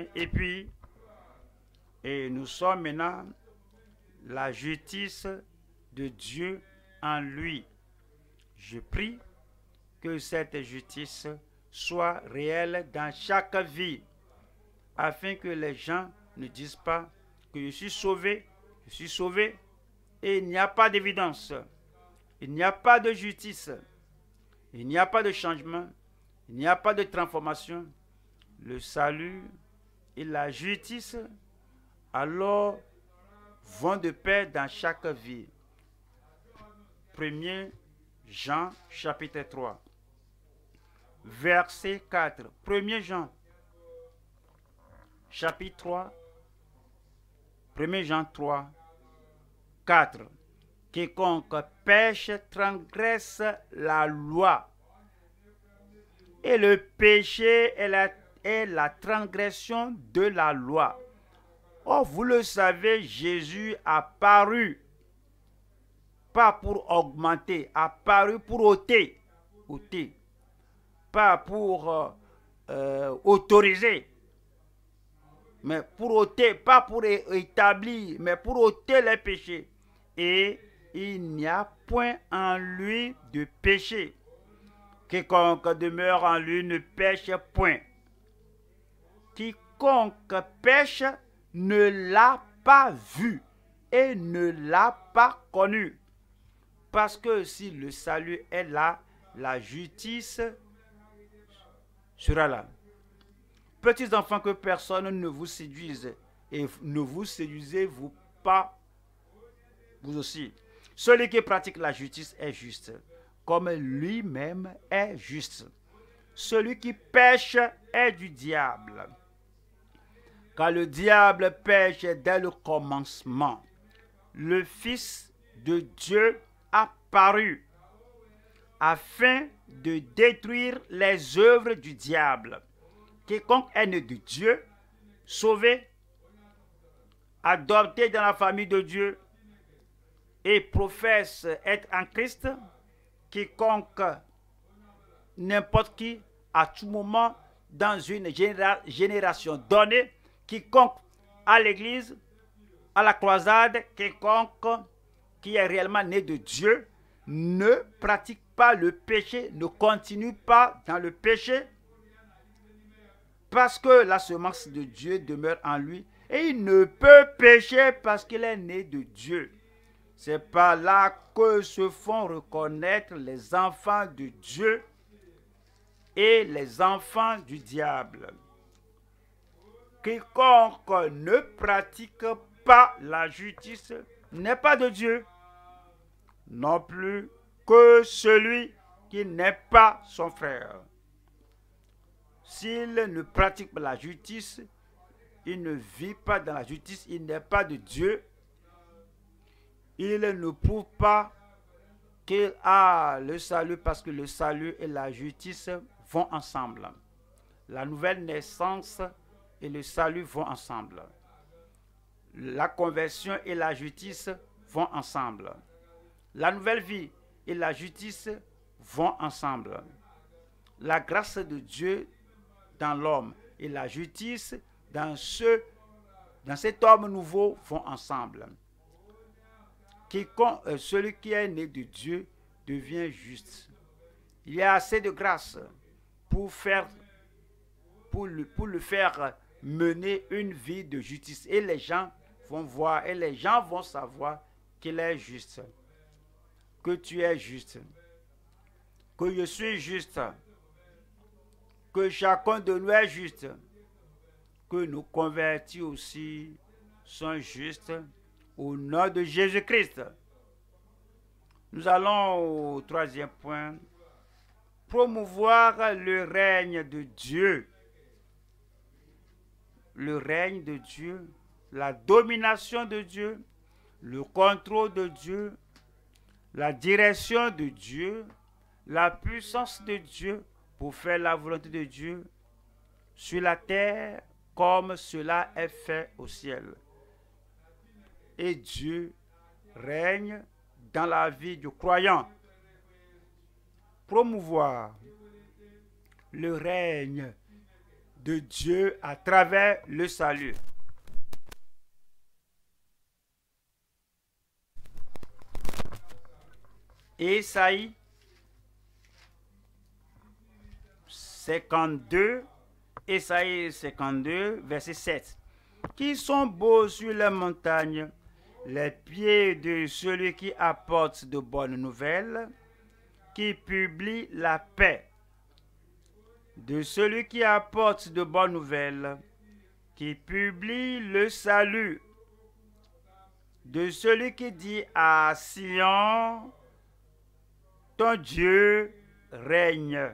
et nous sommes maintenant la justice de Dieu en lui. Je prie que cette justice soit réelle dans chaque vie, afin que les gens ne disent pas que je suis sauvé, et il n'y a pas d'évidence, il n'y a pas de justice, il n'y a pas de changement, il n'y a pas de transformation. Le salut et la justice, alors, vont de pair dans chaque vie. 1 Jean chapitre 3. Verset 4. 1 Jean, chapitre 3, 1 Jean 3, 4. Quiconque pêche transgresse la loi. Et le péché est la transgression de la loi. Or, vous le savez, Jésus a paru, pas pour augmenter, a paru pour ôter, pas pour autoriser, mais pour ôter, pas pour établir, mais pour ôter les péchés. Et il n'y a point en lui de péché. Quiconque demeure en lui ne pêche point. Quiconque pêche ne l'a pas vu et ne l'a pas connu. Parce que si le salut est là, la justice sera là. Petits enfants, que personne ne vous séduise, et ne vous séduisez-vous pas vous aussi. Celui qui pratique la justice est juste, comme lui-même est juste. Celui qui pêche est du diable, car le diable pêche dès le commencement. Le Fils de Dieu a paru afin de détruire les œuvres du diable. Quiconque est né de Dieu, sauvé, adopté dans la famille de Dieu et professe être en Christ, quiconque, n'importe qui, à tout moment, dans une génération donnée, quiconque à l'église, à la croisade, quiconque qui est réellement né de Dieu, ne pratique pas le péché, ne continue pas dans le péché, parce que la semence de Dieu demeure en lui et il ne peut pécher parce qu'il est né de Dieu. C'est par là que se font reconnaître les enfants de Dieu et les enfants du diable. Quiconque ne pratique pas la justice n'est pas de Dieu, non plus que celui qui n'est pas son frère. S'il ne pratique pas la justice, il ne vit pas dans la justice, il n'est pas de Dieu. il ne prouve pas qu'il a le salut parce que le salut et la justice vont ensemble. La nouvelle naissance et le salut vont ensemble. La conversion et la justice vont ensemble. La nouvelle vie et la justice vont ensemble. La grâce de Dieu dans l'homme et la justice dans cet homme nouveau vont ensemble. Celui qui est né de Dieu devient juste. Il y a assez de grâce pour le faire mener une vie de justice. Et les gens vont voir et les gens vont savoir qu'il est juste. Que tu es juste. Que je suis juste. Que chacun de nous est juste. Que nos convertis aussi sont justes. Au nom de Jésus-Christ. Nous allons au troisième point. Promouvoir le règne de Dieu. Le règne de Dieu, la domination de Dieu, le contrôle de Dieu, la direction de Dieu, la puissance de Dieu pour faire la volonté de Dieu sur la terre comme cela est fait au ciel. Et Dieu règne dans la vie du croyant. Promouvoir le règne de Dieu à travers le salut. Ésaïe 52, verset 7. Qui sont beaux sur les montagnes, les pieds de celui qui apporte de bonnes nouvelles, qui publie la paix, de celui qui apporte de bonnes nouvelles, qui publie le salut, de celui qui dit à Sion, ton Dieu règne.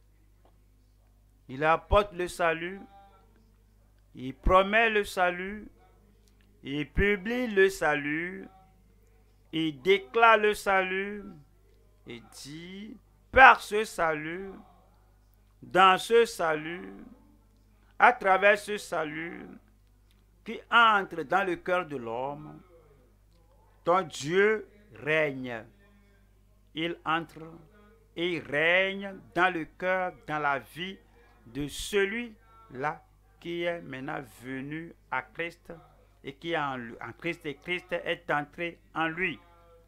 Il apporte le salut, il promet le salut, il publie le salut, il déclare le salut, et dit, par ce salut, dans ce salut, à travers ce salut qui entre dans le cœur de l'homme, ton Dieu règne. Il entre et il règne dans le cœur, dans la vie de celui-là qui est maintenant venu à Christ et qui est en Christ, et Christ est entré en lui.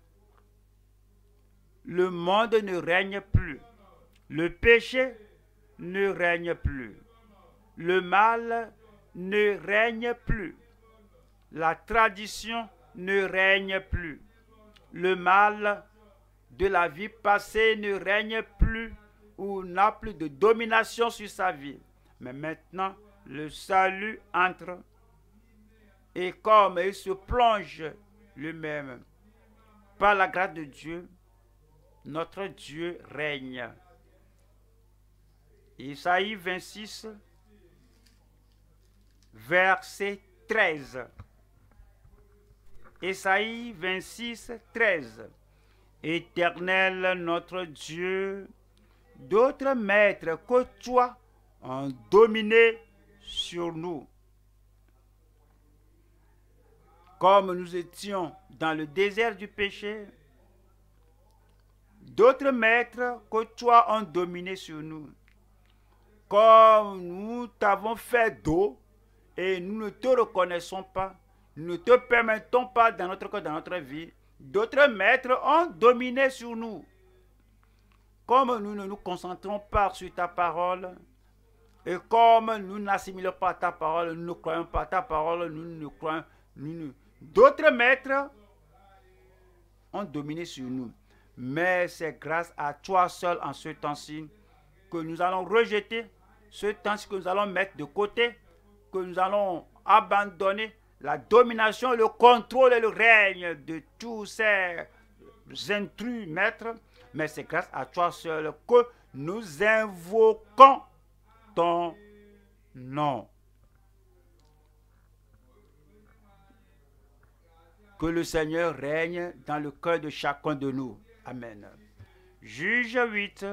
Le monde ne règne plus. Le péché ne règne plus. Le mal ne règne plus. La tradition ne règne plus. Le mal de la vie passée ne règne plus ou n'a plus de domination sur sa vie. Mais maintenant, le salut entre et comme il se plonge lui-même par la grâce de Dieu, notre Dieu règne. Isaïe 26, verset 13. Isaïe 26, 13. Éternel notre Dieu, d'autres maîtres que toi ont dominé sur nous. Comme nous étions dans le désert du péché, d'autres maîtres que toi ont dominé sur nous. Comme nous t'avons fait d'eau et nous ne te reconnaissons pas, nous ne te permettons pas dans notre corps, dans notre vie, d'autres maîtres ont dominé sur nous. Comme nous ne nous concentrons pas sur ta parole, et comme nous n'assimilons pas ta parole, nous ne croyons pas ta parole, d'autres maîtres ont dominé sur nous. Mais c'est grâce à toi seul en ce temps-ci que nous allons rejeter ce temps-ci, que nous allons mettre de côté, que nous allons abandonner la domination, le contrôle et le règne de tous ces intrus maîtres. Mais c'est grâce à toi seul que nous invoquons ton nom. Que le Seigneur règne dans le cœur de chacun de nous. Amen. Juge 8,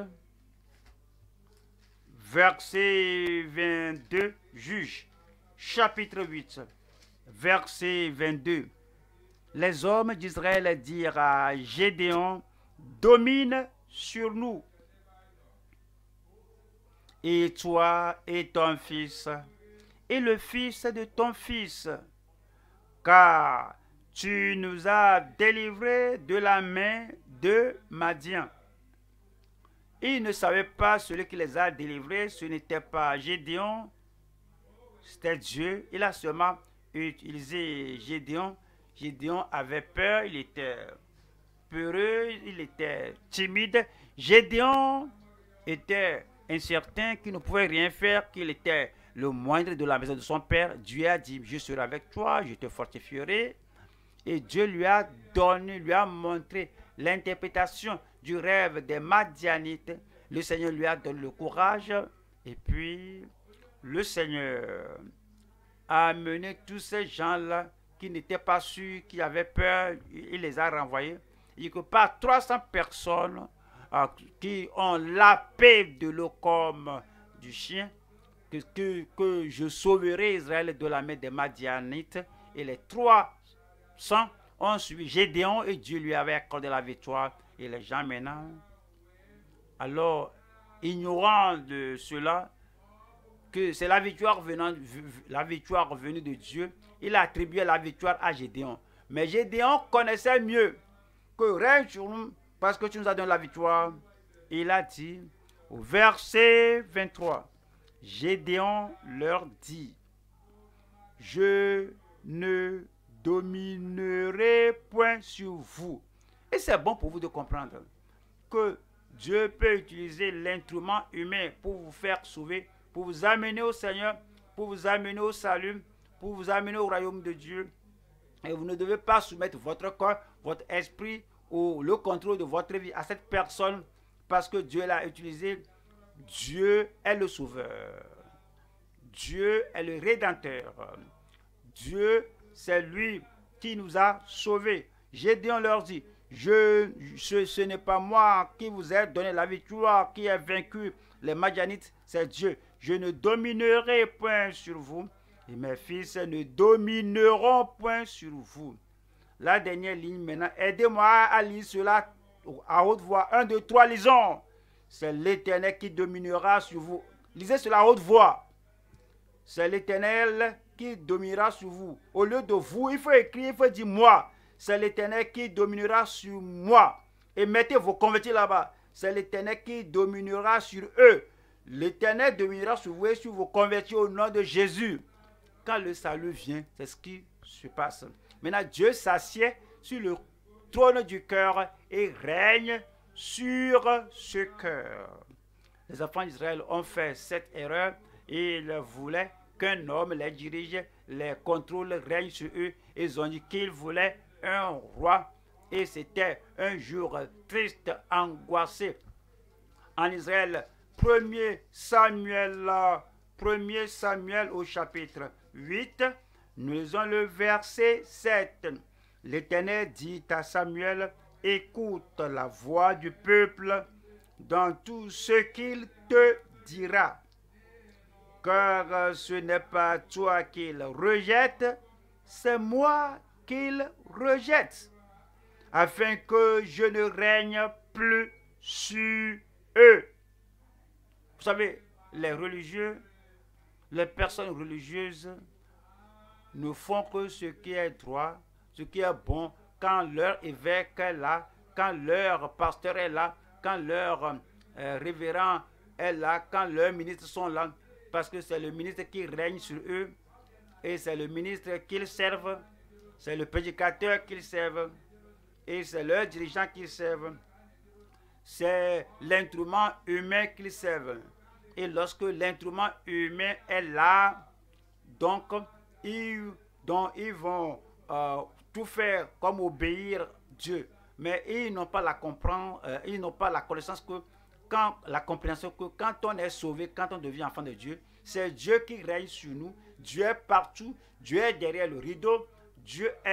verset 22. Juge, chapitre 8, verset 22. Les hommes d'Israël dirent à Gédéon, domine sur nous. Et toi et ton fils, et le fils de ton fils, car tu nous as délivrés de la main de Madian. Ils ne savaient pas celui qui les a délivrés, ce n'était pas Gédéon, c'était Dieu. Il a seulement utilisé Gédéon. Gédéon avait peur, il était peureux, il était timide. Gédéon était incertain, qu'il ne pouvait rien faire, qu'il était le moindre de la maison de son père. Dieu a dit, je serai avec toi, je te fortifierai. Et Dieu lui a donné, lui a montré l'interprétation du rêve des Madianites. Le Seigneur lui a donné le courage. Et puis, le Seigneur a amené tous ces gens-là qui n'étaient pas sûrs, qui avaient peur. Il les a renvoyés. Il dit que par 300 personnes qui ont la paix de l'eau comme du chien, que je sauverai Israël de la main des Madianites. Et les 300 ont suivi Gédéon et Dieu lui avait accordé la victoire. Et les gens maintenant, alors, ignorant de cela, que c'est la victoire venue de Dieu, il a attribué la victoire à Gédéon. Mais Gédéon connaissait mieux que règne sur nous parce que tu nous as donné la victoire. Il a dit au verset 23, Gédéon leur dit, je ne dominerai point sur vous. Et c'est bon pour vous de comprendre que Dieu peut utiliser l'instrument humain pour vous faire sauver, pour vous amener au Seigneur, pour vous amener au salut, pour vous amener au royaume de Dieu. Et vous ne devez pas soumettre votre corps, votre esprit ou le contrôle de votre vie à cette personne parce que Dieu l'a utilisé. Dieu est le sauveur. Dieu est le rédempteur. Dieu, c'est lui qui nous a sauvés. Gédéon leur dit, ce n'est pas moi qui vous ai donné la victoire, qui ai vaincu les Madianites, c'est Dieu. Je ne dominerai point sur vous, et mes fils ne domineront point sur vous. La dernière ligne maintenant, aidez-moi à lire cela à haute voix. 1, 2, 3, lisons. C'est l'Éternel qui dominera sur vous. Lisez cela à haute voix. C'est l'Éternel qui dominera sur vous. Au lieu de vous, il faut écrire, il faut dire moi. C'est l'Éternel qui dominera sur moi. Et mettez vos convertis là-bas. C'est l'Éternel qui dominera sur eux. L'Éternel dominera sur vous et sur vos convertis au nom de Jésus. Quand le salut vient, c'est ce qui se passe. Maintenant, Dieu s'assied sur le trône du cœur et règne sur ce cœur. Les enfants d'Israël ont fait cette erreur et ils voulaient qu'un homme les dirige, les contrôle, règne sur eux. Ils ont dit qu'ils voulaient un roi et c'était un jour triste, angoissé. En Israël, 1 Samuel au chapitre 8, nous lisons le verset 7. L'Éternel dit à Samuel, écoute la voix du peuple dans tout ce qu'il te dira. Car ce n'est pas toi qu'il rejette, c'est moi qu'il rejette, afin que je ne règne plus sur eux. Vous savez, les religieux, les personnes religieuses ne font que ce qui est droit, ce qui est bon, quand leur évêque est là, quand leur pasteur est là, quand leur révérend est là, quand leurs ministres sont là, parce que c'est le ministre qui règne sur eux, et c'est le ministre qu'ils servent, c'est le prédicateur qu'ils servent, et c'est leur dirigeant qu'ils servent, c'est l'instrument humain qu'ils servent. Et lorsque l'instrument humain est là, donc ils vont tout faire comme obéir Dieu. Mais ils n'ont pas la connaissance que la compréhension que quand on est sauvé, quand on devient enfant de Dieu, c'est Dieu qui règne sur nous. Dieu est partout. Dieu est derrière le rideau. Dieu est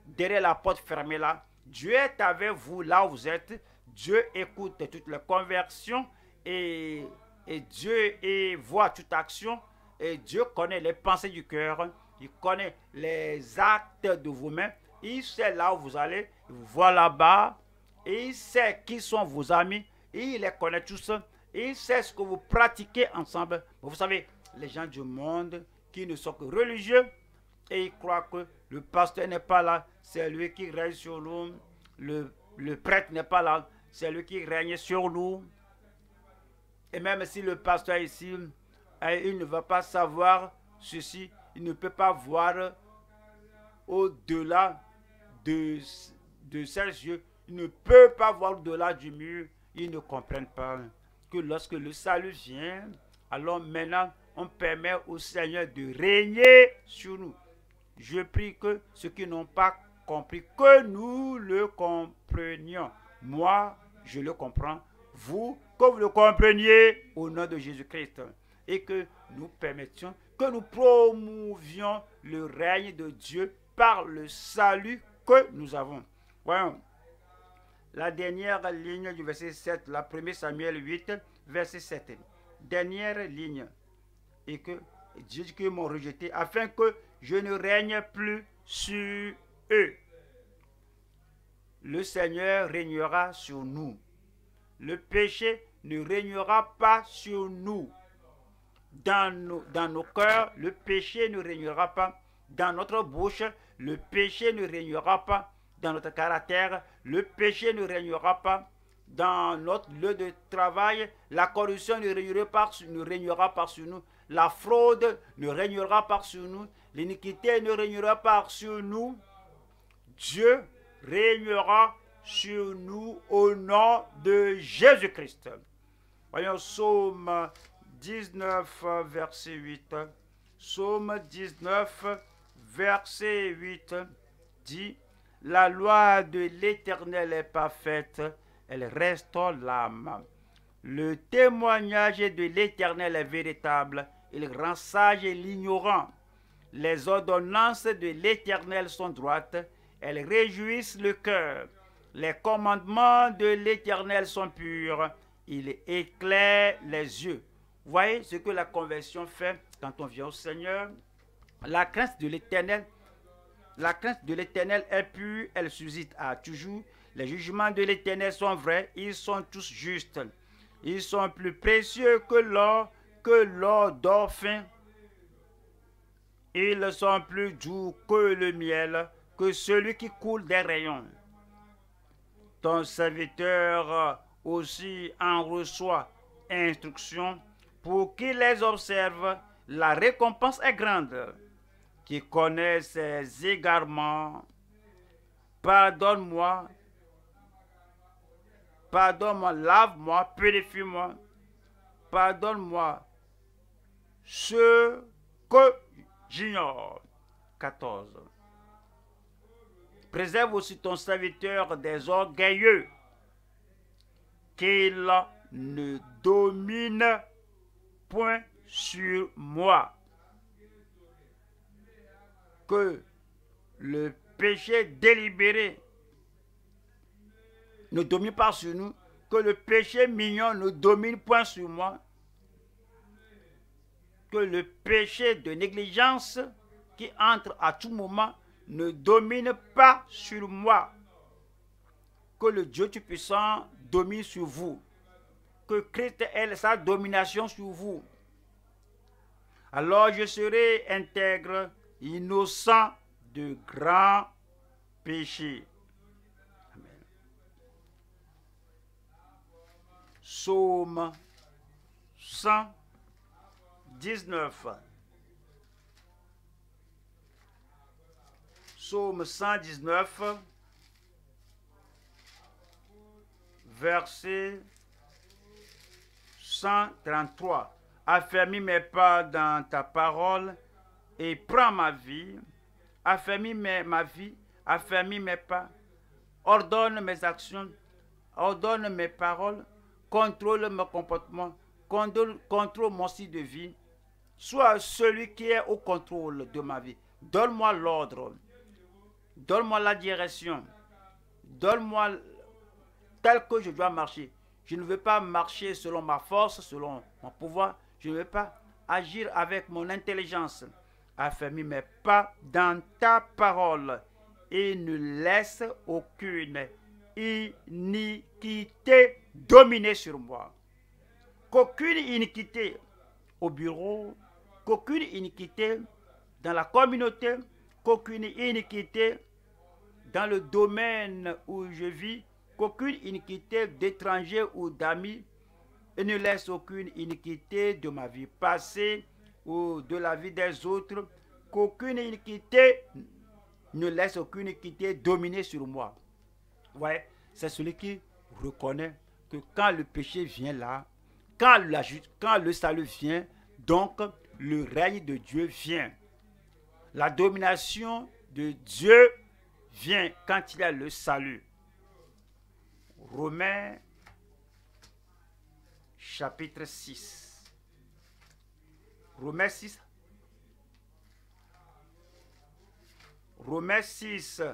derrière la porte fermée là. Dieu est avec vous là où vous êtes. Dieu écoute toutes les conversions et Dieu voit toute action. Et Dieu connaît les pensées du cœur. Il connaît les actes de vos mains. Il sait là où vous allez. Il vous voit là-bas. Et il sait qui sont vos amis. Et il les connaît tous. Et il sait ce que vous pratiquez ensemble. Vous savez, les gens du monde qui ne sont que religieux et ils croient que le pasteur n'est pas là. C'est lui qui règne sur nous. Le prêtre n'est pas là. C'est lui qui règne sur nous. Et même si le pasteur est ici, il ne va pas savoir ceci. Il ne peut pas voir au-delà de ses yeux. Il ne peut pas voir au-delà du mur. Ils ne comprennent pas que lorsque le salut vient, alors maintenant, on permet au Seigneur de régner sur nous. Je prie que ceux qui n'ont pas compris, que nous le comprenions. Moi, je le comprends. Vous, que vous le compreniez au nom de Jésus-Christ. Et que nous permettions, que nous promouvions le règne de Dieu par le salut que nous avons. Voyons. La dernière ligne du verset 7, la 1 Samuel 8, verset 7. Dernière ligne. Et que Dieu dit qu'ils m'ont rejeté afin que je ne règne plus sur eux. Le Seigneur régnera sur nous. Le péché ne régnera pas sur nous. Dans nos cœurs, le péché ne régnera pas. Dans notre bouche, le péché ne régnera pas. Dans notre caractère, le péché ne régnera pas. Dans notre lieu de travail, la corruption ne régnera pas sur nous. La fraude ne régnera pas sur nous. L'iniquité ne régnera pas sur nous. Dieu régnera sur nous au nom de Jésus-Christ. Voyons Psaume 19, verset 8. Psaume 19, verset 8 dit: la loi de l'Éternel est parfaite, elle restaure l'âme. Le témoignage de l'Éternel est véritable, il rend sage l'ignorant. Les ordonnances de l'Éternel sont droites, elles réjouissent le cœur. Les commandements de l'Éternel sont purs, ils éclairent les yeux. Voyez ce que la conversion fait quand on vient au Seigneur. La crainte de l'Éternel est pure, elle suscite à toujours. Les jugements de l'Éternel sont vrais, ils sont tous justes. Ils sont plus précieux que l'or d'or fin. Ils sont plus doux que le miel, que celui qui coule des rayons. Ton serviteur aussi en reçoit instruction pour qu'il les observe. La récompense est grande. Qui connaît ses égarements, pardonne-moi, lave-moi, purifie-moi, pardonne-moi ce que j'ignore. 14. Préserve aussi ton serviteur des orgueilleux, qu'il ne domine point sur moi. Que le péché délibéré ne domine pas sur nous, que le péché mignon ne domine point sur moi, que le péché de négligence qui entre à tout moment ne domine pas sur moi, que le Dieu Tout-Puissant domine sur vous, que Christ ait sa domination sur vous. Alors je serai intègre, innocent de grands péchés. Amen. Psaume 119. Psaume 119, verset 133. Affermis mes pas dans ta parole et prends ma vie, affermis ma vie, affermis mes pas, ordonne mes actions, ordonne mes paroles, contrôle mon comportement, contrôle mon style de vie. Sois celui qui est au contrôle de ma vie. Donne-moi l'ordre. Donne-moi la direction. Donne-moi tel que je dois marcher. Je ne veux pas marcher selon ma force, selon mon pouvoir. Je ne veux pas agir avec mon intelligence. Affermis mes pas dans ta parole et ne laisse aucune iniquité dominer sur moi. Qu'aucune iniquité au bureau, qu'aucune iniquité dans la communauté, qu'aucune iniquité dans le domaine où je vis, qu'aucune iniquité d'étrangers ou d'amis, et ne laisse aucune iniquité de ma vie passée ou de la vie des autres, qu'aucune iniquité ne laisse aucune iniquité dominer sur moi. Ouais, c'est celui qui reconnaît que quand le péché vient là, quand le salut vient, donc le règne de Dieu vient. La domination de Dieu vient quand il y a le salut. Romains chapitre 6. Romains 6. Romains 6,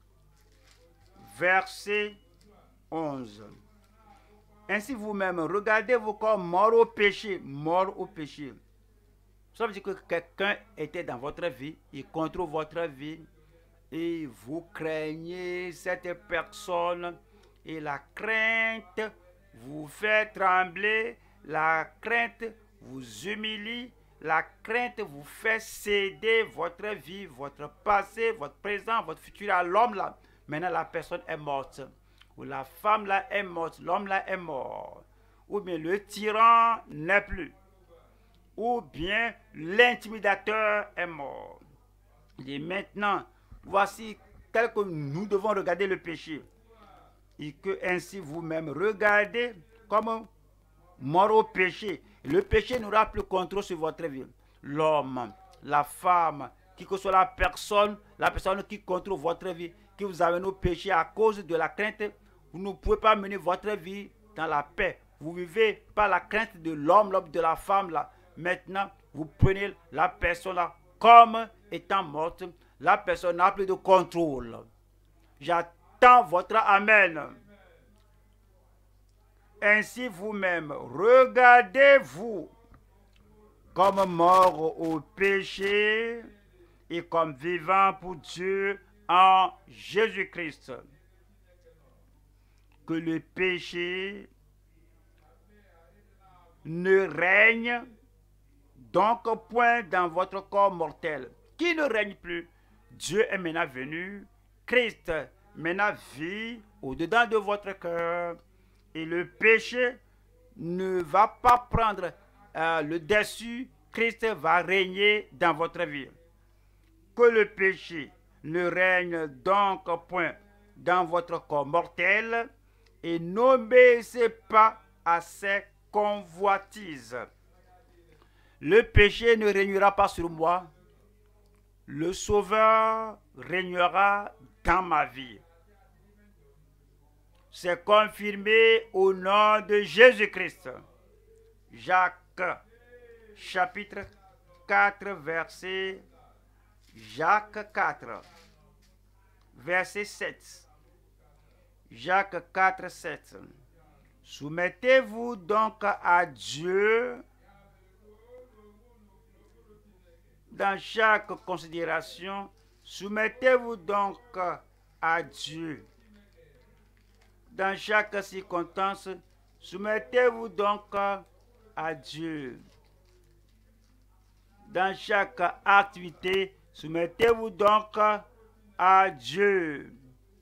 verset 11. Ainsi vous-même, regardez-vous comme morts au péché, morts au péché. Ça veut dire que quelqu'un était dans votre vie, il contrôle votre vie, et vous craignez cette personne, et la crainte vous fait trembler, la crainte vous humilie, la crainte vous fait céder votre vie, votre passé, votre présent, votre futur à l'homme là. Maintenant la personne est morte, ou la femme là est morte, l'homme là est mort, ou bien le tyran n'est plus, ou bien l'intimidateur est mort. Et maintenant, voici tel que nous devons regarder le péché. Et que ainsi vous-même regardez comme mort au péché. Le péché n'aura plus contrôle sur votre vie. L'homme, la femme, qui que soit la personne qui contrôle votre vie, qui vous amène au péché à cause de la crainte, vous ne pouvez pas mener votre vie dans la paix. Vous vivez par la crainte de l'homme, de la femme là. Maintenant, vous prenez la personne là comme étant morte. La personne n'a plus de contrôle. J'attends votre amen. Ainsi vous-même, regardez-vous comme mort au péché et comme vivant pour Dieu en Jésus-Christ. Que le péché ne règne donc point dans votre corps mortel. Qui ne règne plus? Dieu est maintenant venu. Christ maintenant vit au-dedans de votre cœur. Et le péché ne va pas prendre le dessus. Christ va régner dans votre vie. Que le péché ne règne donc point dans votre corps mortel et n'obéissez pas à ses convoitises. Le péché ne régnera pas sur moi. Le Sauveur régnera dans ma vie. C'est confirmé au nom de Jésus-Christ. Jacques, chapitre 4, verset Jacques 4, verset 7. Jacques 4, 7. Soumettez-vous donc à Dieu dans chaque considération. Soumettez-vous donc à Dieu. Dans chaque circonstance, soumettez-vous donc à Dieu. Dans chaque activité, soumettez-vous donc à Dieu.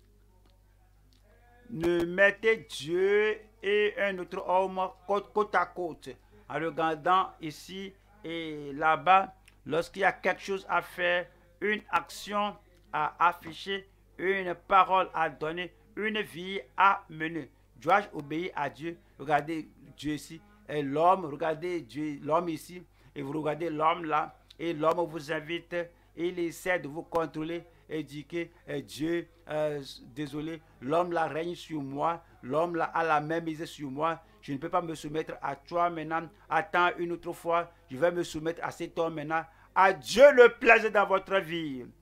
Ne mettez Dieu et un autre homme côte à côte, en regardant ici et là-bas. Lorsqu'il y a quelque chose à faire, une action à afficher, une parole à donner, une vie à mener. Dois-je obéir à Dieu? Regardez Dieu ici. Et l'homme, regardez Dieu, l'homme ici. Et vous regardez l'homme là. Et l'homme vous invite. Et il essaie de vous contrôler. Et dit que Dieu, désolé, l'homme là règne sur moi. L'homme là a la même mise sur moi. Je ne peux pas me soumettre à toi maintenant. Attends une autre fois. Je vais me soumettre à cet homme maintenant. À Dieu le plaise dans votre vie.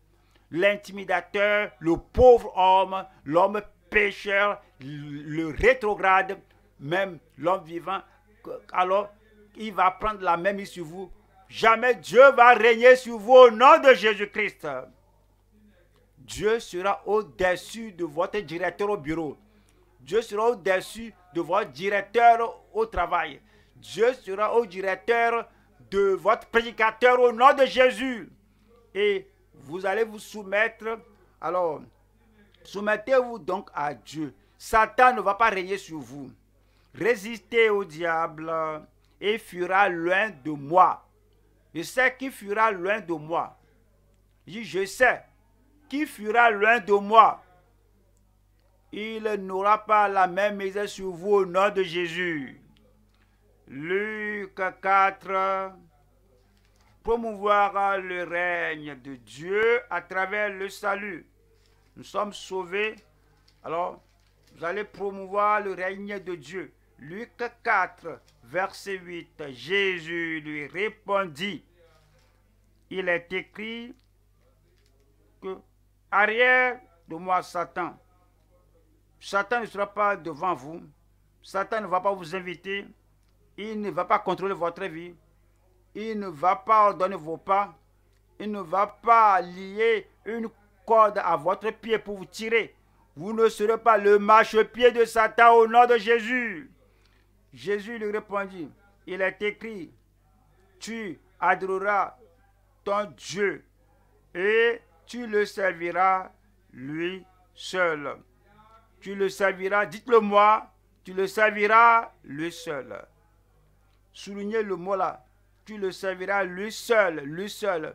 l'intimidateur, le pauvre homme, l'homme pécheur, le rétrograde, même l'homme vivant, alors il va prendre la même issue sur vous. Jamais Dieu va régner sur vous au nom de Jésus-Christ. Dieu sera au-dessus de votre directeur au bureau. Dieu sera au-dessus de votre directeur au travail. Dieu sera au directeur de votre prédicateur au nom de Jésus. Et vous allez vous soumettre. Alors, soumettez-vous donc à Dieu. Satan ne va pas régner sur vous. Résistez au diable et il fuira loin de moi. Je sais qu'il fuira loin de moi. Je sais qu'il fuira loin de moi. Il n'aura pas la même misère sur vous au nom de Jésus. Luc 4. Promouvoir le règne de Dieu à travers le salut. Nous sommes sauvés. Alors, vous allez promouvoir le règne de Dieu. Luc 4, verset 8. Jésus lui répondit. Il est écrit que arrière de moi, Satan. Satan ne sera pas devant vous. Satan ne va pas vous inviter. Il ne va pas contrôler votre vie. Il ne va pas ordonner vos pas. Il ne va pas lier une corde à votre pied pour vous tirer. Vous ne serez pas le marchepied de Satan au nom de Jésus. Jésus lui répondit, il est écrit, tu adoreras ton Dieu et tu le serviras lui seul. Tu le serviras, dites-le moi, tu le serviras lui seul. Soulignez le mot là, tu le serviras lui seul, lui seul.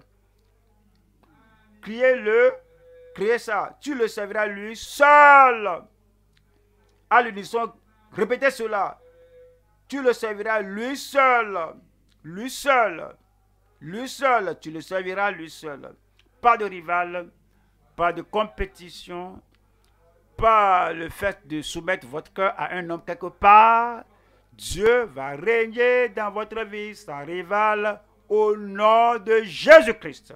Criez-le, criez ça, tu le serviras lui seul. À l'unisson, répétez cela. Tu le serviras lui seul, lui seul, lui seul, tu le serviras lui seul. Pas de rival, pas de compétition, pas le fait de soumettre votre cœur à un homme quelque part. Dieu va régner dans votre vie sans rival au nom de Jésus-Christ.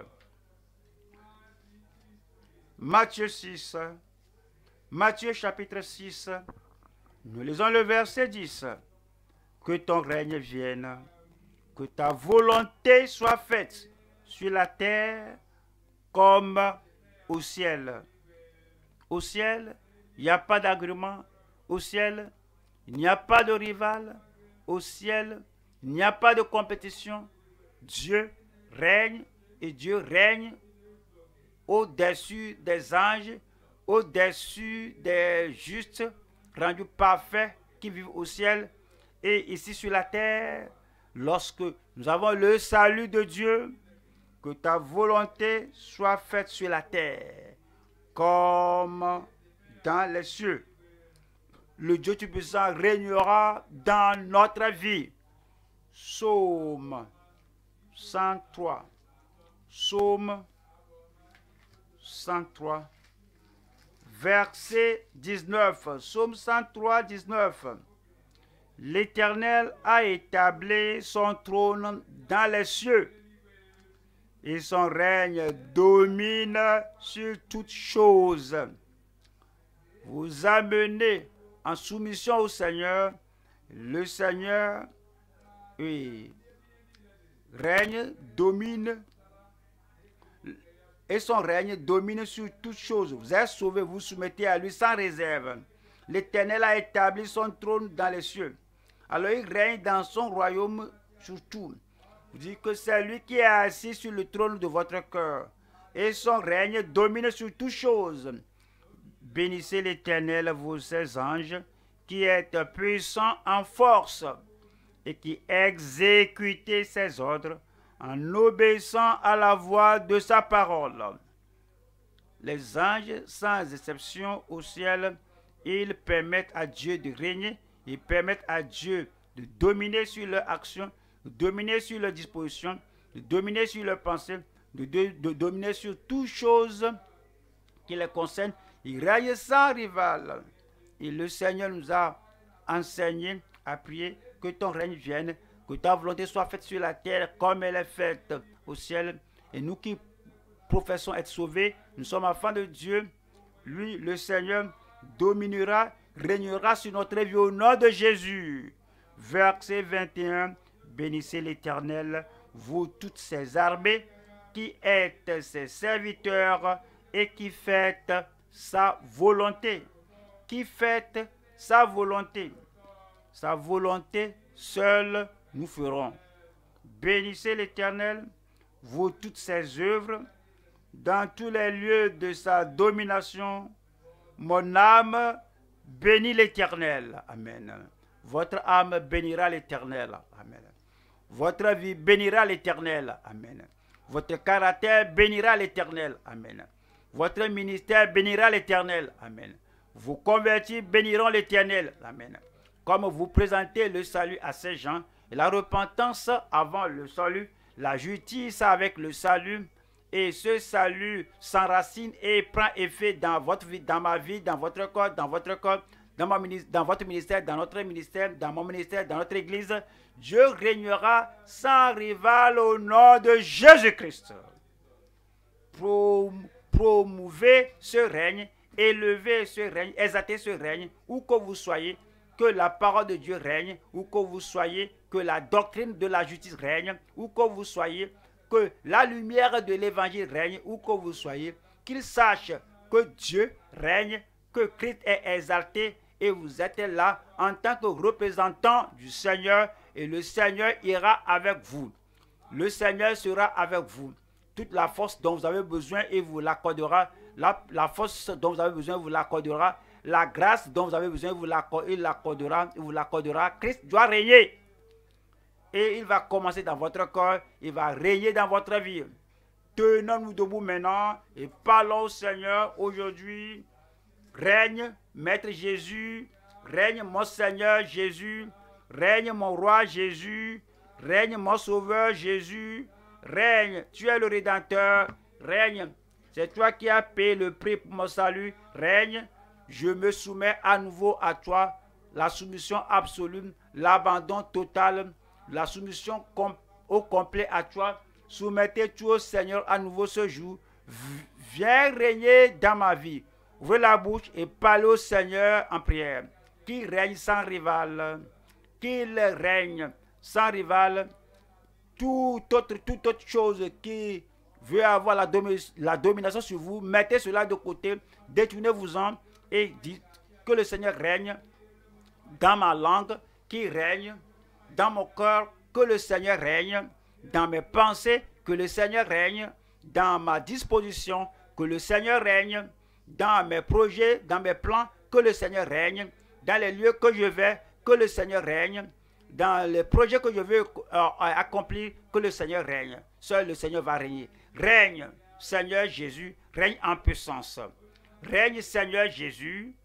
Matthieu 6, Matthieu chapitre 6, nous lisons le verset 10. Que ton règne vienne, que ta volonté soit faite sur la terre comme au ciel. Au ciel, il n'y a pas d'agrément. Au ciel, il n'y a pas de rival. Au ciel, il n'y a pas de compétition. Dieu règne et Dieu règne au-dessus des anges, au-dessus des justes, rendus parfaits qui vivent au ciel. Et ici sur la terre, lorsque nous avons le salut de Dieu, que ta volonté soit faite sur la terre, comme dans les cieux. Le Dieu Tout-Puissant régnera dans notre vie. Psaume 103. Psaume 103. Verset 19. Psaume 103, 19. L'Éternel a établi son trône dans les cieux et son règne domine sur toutes choses. Vous amenez en soumission au Seigneur. Le Seigneur règne, domine et son règne domine sur toutes choses. Vous êtes sauvés, vous soumettez à lui sans réserve. L'Éternel a établi son trône dans les cieux. Alors il règne dans son royaume sur tout. Vous dites que c'est lui qui est assis sur le trône de votre cœur. Et son règne domine sur toutes choses. Bénissez l'Éternel, vous ses anges, qui êtes puissants en force et qui exécutez ses ordres en obéissant à la voix de sa parole. Les anges, sans exception au ciel, ils permettent à Dieu de régner. Ils permettent à Dieu de dominer sur leur action, de dominer sur leur disposition, de dominer sur leur pensée, de dominer sur toutes choses qui les concernent. Ils règnent sans rival. Et le Seigneur nous a enseigné à prier que ton règne vienne, que ta volonté soit faite sur la terre comme elle est faite au ciel. Et nous qui professons être sauvés, nous sommes enfants de Dieu. Lui, le Seigneur, dominera, régnera sur notre vie au nom de Jésus. Verset 21. Bénissez l'Éternel, vous toutes ses armées, qui êtes ses serviteurs et qui faites sa volonté. Qui faites sa volonté. Sa volonté seule nous ferons. Bénissez l'Éternel, vous toutes ses œuvres, dans tous les lieux de sa domination. Mon âme bénit l'Éternel. Amen. Votre âme bénira l'Éternel. Amen. Votre vie bénira l'Éternel. Amen. Votre caractère bénira l'Éternel. Amen. Votre ministère bénira l'Éternel. Amen. Vos convertis béniront l'Éternel. Amen. Comme vous présentez le salut à ces gens, et la repentance avant le salut, la justice avec le salut, et ce salut s'enracine et prend effet dans votre vie, dans ma vie, dans votre corps, dans votre ministère, dans notre ministère, dans mon ministère, dans notre église. Dieu régnera sans rival au nom de Jésus-Christ. Promouvez ce règne, élevez ce règne, exaltez ce règne, où que vous soyez, que la parole de Dieu règne, où que vous soyez, que la doctrine de la justice règne, où que vous soyez, que la lumière de l'évangile règne, où que vous soyez, qu'ils sachent que Dieu règne, que Christ est exalté, et vous êtes là en tant que représentant du Seigneur, et le Seigneur ira avec vous. Le Seigneur sera avec vous. Toute la force dont vous avez besoin, il vous l'accordera. La force dont vous avez besoin, il vous l'accordera. La grâce dont vous avez besoin, il vous l'accordera. Christ doit régner. Et il va commencer dans votre corps, il va régner dans votre vie. Tenons-nous debout maintenant et parlons au Seigneur aujourd'hui. Règne, Maître Jésus, règne mon Seigneur Jésus, règne mon roi Jésus, règne mon Sauveur Jésus, règne, tu es le Rédempteur, règne, c'est toi qui as payé le prix pour mon salut, règne, je me soumets à nouveau à toi, la soumission absolue, l'abandon total, la soumission au complet à toi, soumettez tout au Seigneur à nouveau ce jour, viens régner dans ma vie. Ouvrez la bouche et parlez au Seigneur en prière. Qu'il règne sans rival. Qu'il règne sans rival. Toute autre chose qui veut avoir la domination sur vous, mettez cela de côté, détournez-vous-en et dites que le Seigneur règne dans ma langue, qu'il règne dans mon cœur, que le Seigneur règne dans mes pensées, que le Seigneur règne dans ma disposition, que le Seigneur règne dans mes projets, dans mes plans, que le Seigneur règne, dans les lieux que je vais, que le Seigneur règne, dans les projets que je veux accomplir, que le Seigneur règne. Seul le Seigneur va régner. Règne, Seigneur Jésus, règne en puissance. Règne, Seigneur Jésus,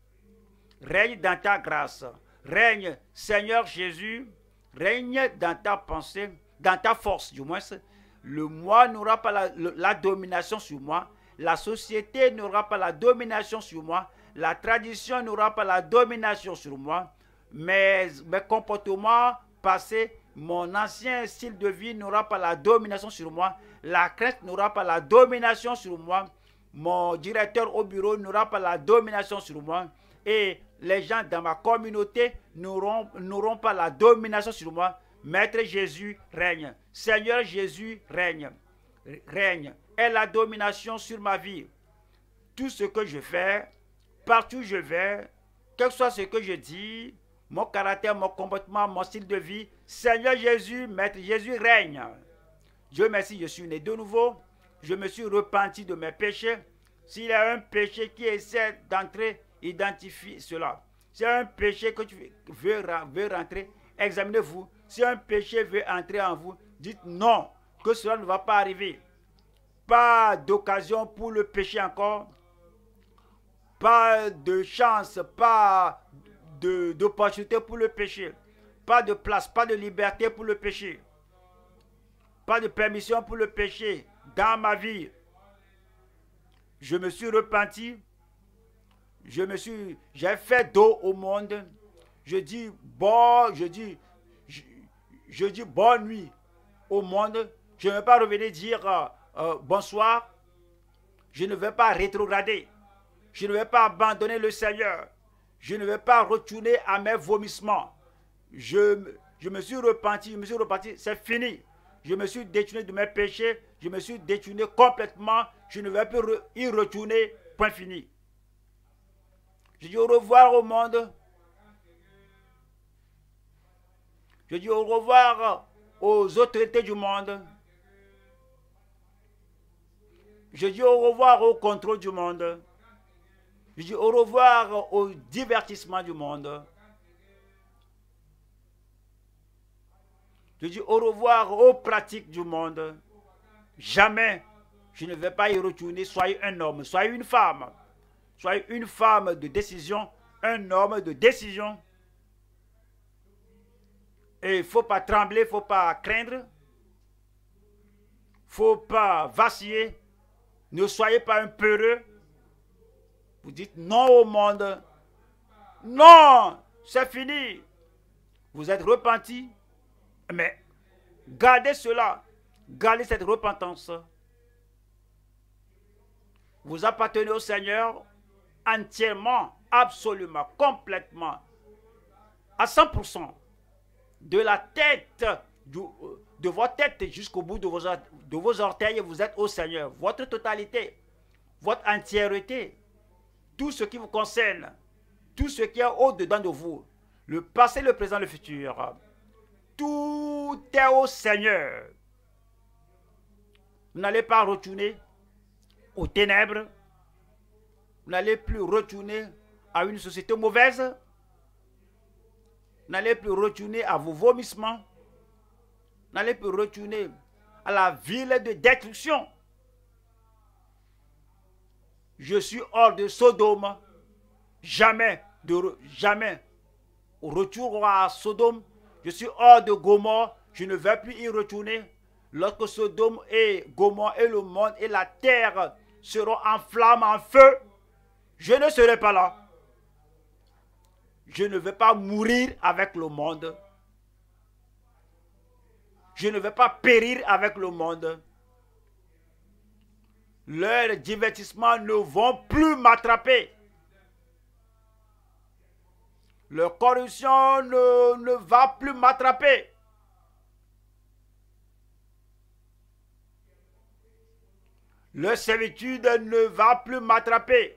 règne dans ta grâce. Règne, Seigneur Jésus, règne dans ta pensée, dans ta force du moins. Le moi n'aura pas la domination sur moi. La société n'aura pas la domination sur moi. La tradition n'aura pas la domination sur moi. Mes comportements passés, mon ancien style de vie n'aura pas la domination sur moi. La crainte n'aura pas la domination sur moi. Mon directeur au bureau n'aura pas la domination sur moi. Et les gens dans ma communauté n'auront pas la domination sur moi. Maître Jésus règne. Seigneur Jésus règne. Règne. Est la domination sur ma vie. Tout ce que je fais, partout où je vais, quel que soit ce que je dis, mon caractère, mon comportement, mon style de vie, Seigneur Jésus, Maître Jésus règne. Dieu merci, je suis né de nouveau. Je me suis repenti de mes péchés. S'il y a un péché qui essaie d'entrer, identifie cela. S'il y a un péché que tu veux rentrer, examinez-vous. Si un péché veut entrer en vous, dites non, que cela ne va pas arriver. Pas d'occasion pour le péché encore. Pas de chance, pas d'opportunité pour le péché. Pas de place, pas de liberté pour le péché. Pas de permission pour le péché dans ma vie. Je me suis repenti. J'ai fait dos au monde. Je dis bonne nuit au monde. Je ne vais pas revenir dire bonsoir. Je ne vais pas rétrograder. Je ne vais pas abandonner le Seigneur. Je ne vais pas retourner à mes vomissements. Je me suis repenti, c'est fini. Je me suis détourné de mes péchés, je me suis détourné complètement. Je ne vais plus y retourner, point fini. Je dis au revoir au monde. Je dis au revoir aux autorités du monde. Je dis au revoir au contrôle du monde. Je dis au revoir au divertissement du monde. Je dis au revoir aux pratiques du monde. Jamais je ne vais pas y retourner. Soyez un homme, soyez une femme. Soyez une femme de décision, un homme de décision. Et il ne faut pas trembler, il ne faut pas craindre. Il ne faut pas vaciller. Ne soyez pas un peureux. Vous dites non au monde. Non, c'est fini. Vous êtes repenti. Mais gardez cela. Gardez cette repentance. Vous appartenez au Seigneur entièrement, absolument, complètement, à 100%. De la tête, de votre tête jusqu'au bout de vos orteils, vous êtes au Seigneur. Votre totalité, votre entièreté, tout ce qui vous concerne, tout ce qui est au-dedans de vous, le passé, le présent, le futur, tout est au Seigneur. Vous n'allez pas retourner aux ténèbres. Vous n'allez plus retourner à une société mauvaise. Vous n'allez plus retourner à vos vomissements. Vous n'allez plus retourner à la ville de destruction. Je suis hors de Sodome. Jamais au retour à Sodome. Je suis hors de Gomorrhe. Je ne vais plus y retourner. Lorsque Sodome et Gomorrhe et le monde et la terre seront en flammes, en feu, je ne serai pas là. Je ne vais pas mourir avec le monde. Je ne vais pas périr avec le monde. Leurs divertissements ne vont plus m'attraper. Leur corruption ne va plus m'attraper. Leur servitude ne va plus m'attraper.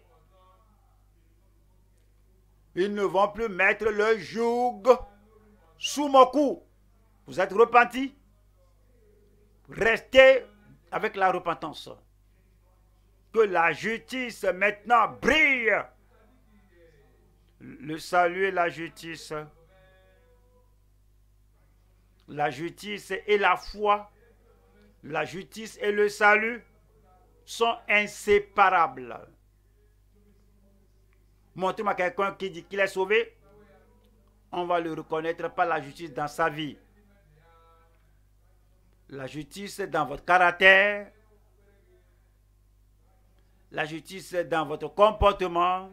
Ils ne vont plus mettre le joug sous mon cou. Vous êtes repentis? Restez avec la repentance. Que la justice maintenant brille. Le salut et la justice. La justice et la foi. La justice et le salut sont inséparables. Montrez-moi quelqu'un qui dit qu'il est sauvé. On va le reconnaître par la justice dans sa vie. La justice dans votre caractère. La justice dans votre comportement.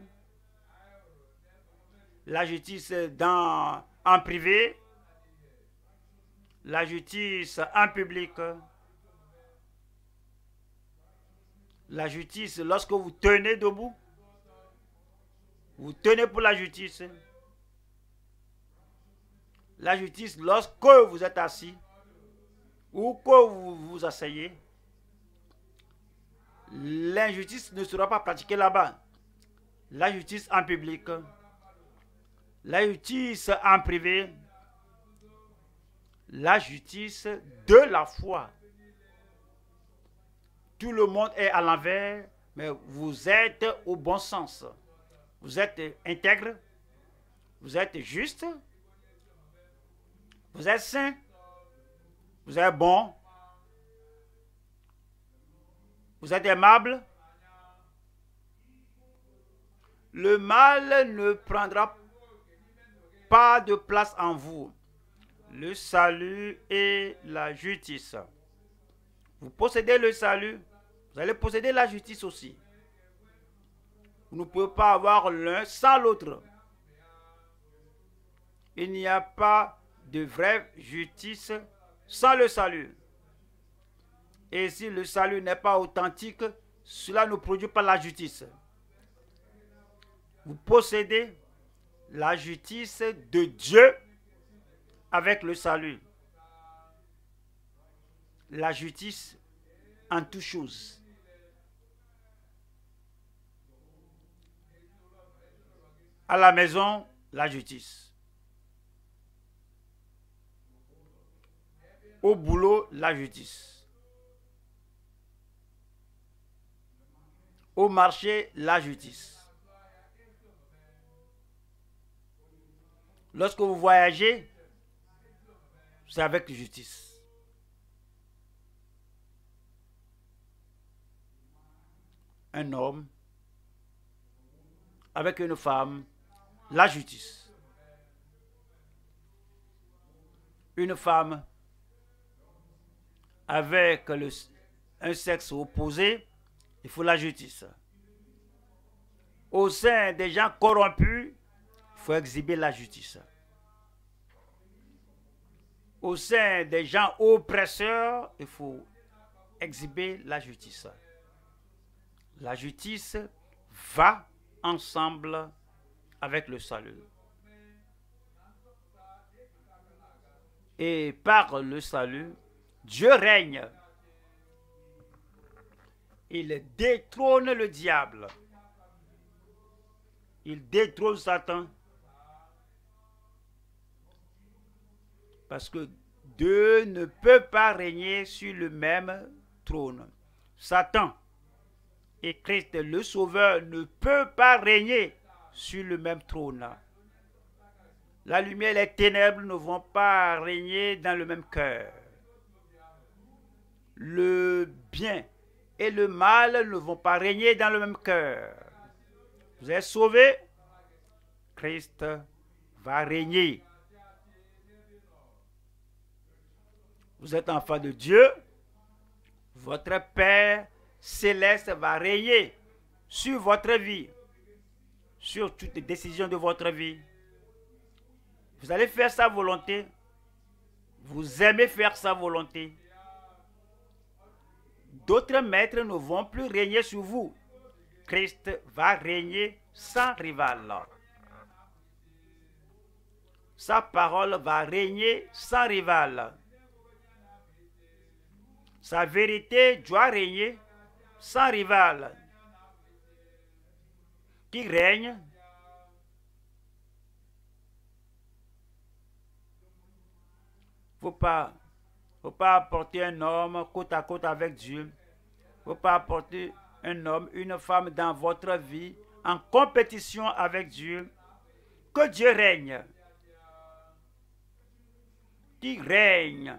La justice en privé. La justice en public. La justice lorsque vous tenez debout. Vous tenez pour la justice. La justice lorsque vous êtes assis ou que vous vous asseyez. L'injustice ne sera pas pratiquée là-bas. La justice en public. La justice en privé. La justice de la foi. Tout le monde est à l'envers, mais vous êtes au bon sens. Vous êtes intègre. Vous êtes juste. Vous êtes saint. Vous êtes bon. Vous êtes aimable. Le mal ne prendra pas de place en vous. Le salut et la justice. Vous possédez le salut, vous allez posséder la justice aussi. Vous ne pouvez pas avoir l'un sans l'autre. Il n'y a pas de vraie justice sans le salut. Et si le salut n'est pas authentique, cela ne produit pas la justice. Vous possédez la justice de Dieu avec le salut. La justice en toutes choses. À la maison, la justice. Au boulot, la justice. Au marché, la justice. Lorsque vous voyagez, c'est avec justice. Un homme avec une femme, la justice. Une femme avec un sexe opposé, il faut la justice. Au sein des gens corrompus, il faut exhiber la justice. Au sein des gens oppresseurs, il faut exhiber la justice. La justice va ensemble avec le salut. Et par le salut, Dieu règne. Il détrône le diable. Il détrône Satan. Parce que Dieu ne peut pas régner sur le même trône. Satan et Christ le Sauveur ne peuvent pas régner sur le même trône. La lumière et les ténèbres ne vont pas régner dans le même cœur. Le bien et le mal ne vont pas régner dans le même cœur. Vous êtes sauvés, Christ va régner. Vous êtes enfant de Dieu, votre Père céleste va régner sur votre vie, sur toutes les décisions de votre vie. Vous allez faire sa volonté. Vous aimez faire sa volonté. D'autres maîtres ne vont plus régner sur vous. Christ va régner sans rival. Sa parole va régner sans rival. Sa vérité doit régner sans rival. Qui règne? Faut pas apporter un homme côte à côte avec Dieu. Faut pas apporter un homme, une femme dans votre vie en compétition avec Dieu. Que Dieu règne. Qui règne.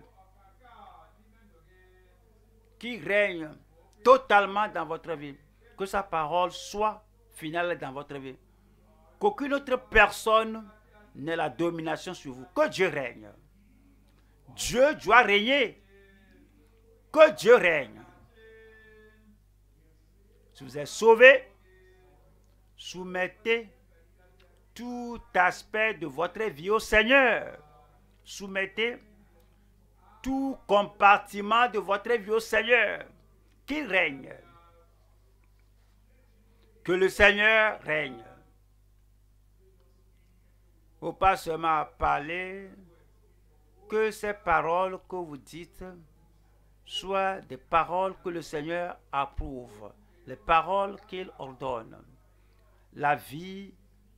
Qui règne totalement dans votre vie. Que sa parole soit finale dans votre vie. Qu'aucune autre personne n'ait la domination sur vous. Que Dieu règne. Dieu doit régner. Que Dieu règne. Si vous êtes sauvés, soumettez tout aspect de votre vie au Seigneur. Soumettez tout compartiment de votre vie au Seigneur. Qu'il règne. Que le Seigneur règne. Il ne faut pas seulement parler, que ces paroles que vous dites soient des paroles que le Seigneur approuve, les paroles qu'il ordonne, la vie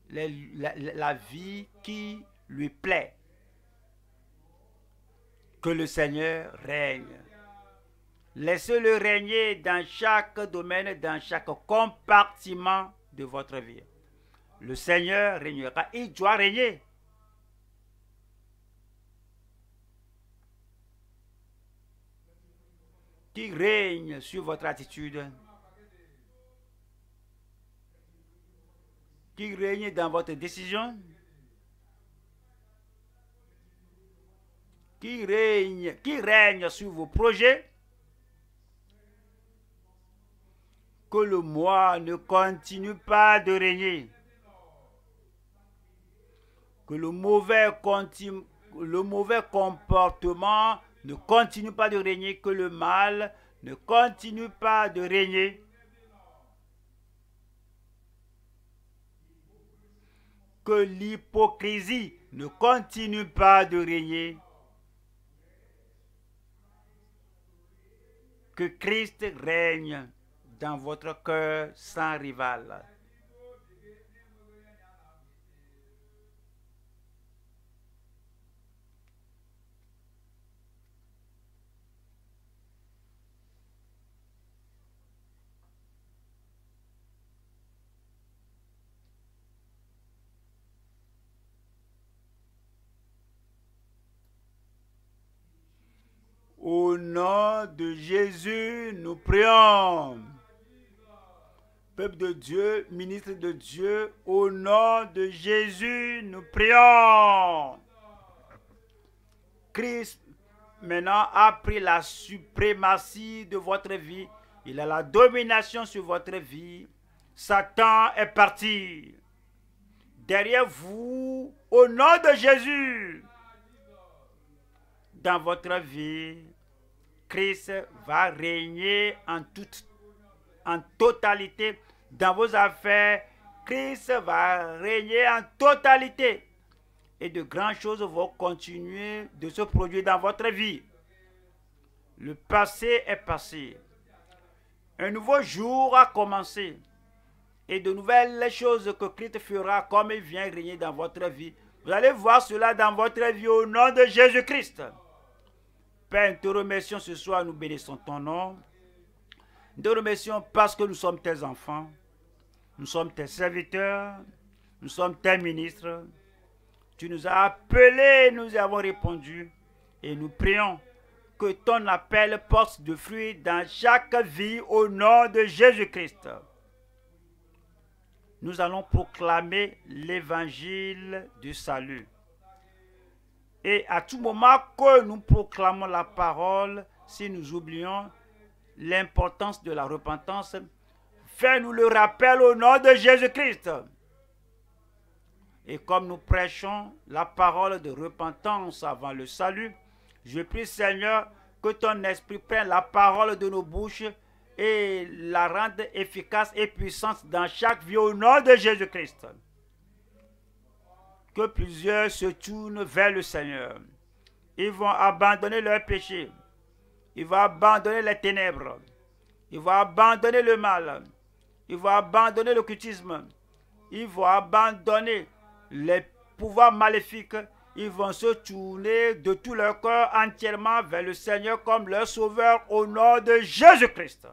qui lui plaît. Que le Seigneur règne. Laissez-le régner dans chaque domaine, dans chaque compartiment de votre vie. Le Seigneur régnera, il doit régner. Qui règne sur votre attitude, qui règne dans votre décision, qui règne sur vos projets, que le moi ne continue pas de régner, que le mauvais comportement ne continue pas de régner, que le mal ne continue pas de régner, que l'hypocrisie ne continue pas de régner. Que Christ règne dans votre cœur sans rival. Au nom de Jésus, nous prions. Peuple de Dieu, ministre de Dieu, au nom de Jésus, nous prions. Christ, maintenant, a pris la suprématie de votre vie. Il a la domination sur votre vie. Satan est parti. Derrière vous, au nom de Jésus, dans votre vie, Christ va régner en totalité. Dans vos affaires, Christ va régner en totalité. Et de grandes choses vont continuer de se produire dans votre vie. Le passé est passé. Un nouveau jour a commencé. Et de nouvelles choses que Christ fera comme il vient régner dans votre vie. Vous allez voir cela dans votre vie au nom de Jésus-Christ. Père, nous te remercions ce soir, nous bénissons ton nom. Nous te remercions parce que nous sommes tes enfants. Nous sommes tes serviteurs. Nous sommes tes ministres. Tu nous as appelés, nous avons répondu. Et nous prions que ton appel porte de fruits dans chaque vie au nom de Jésus-Christ. Nous allons proclamer l'évangile du salut. Et à tout moment que nous proclamons la parole, si nous oublions l'importance de la repentance, fais-nous le rappel au nom de Jésus-Christ. Et comme nous prêchons la parole de repentance avant le salut, je prie Seigneur que ton esprit prenne la parole de nos bouches et la rende efficace et puissante dans chaque vie au nom de Jésus-Christ. Que plusieurs se tournent vers le Seigneur. Ils vont abandonner leurs péchés. Ils vont abandonner les ténèbres. Ils vont abandonner le mal. Ils vont abandonner l'occultisme. Ils vont abandonner les pouvoirs maléfiques. Ils vont se tourner de tout leur cœur entièrement vers le Seigneur comme leur sauveur au nom de Jésus-Christ.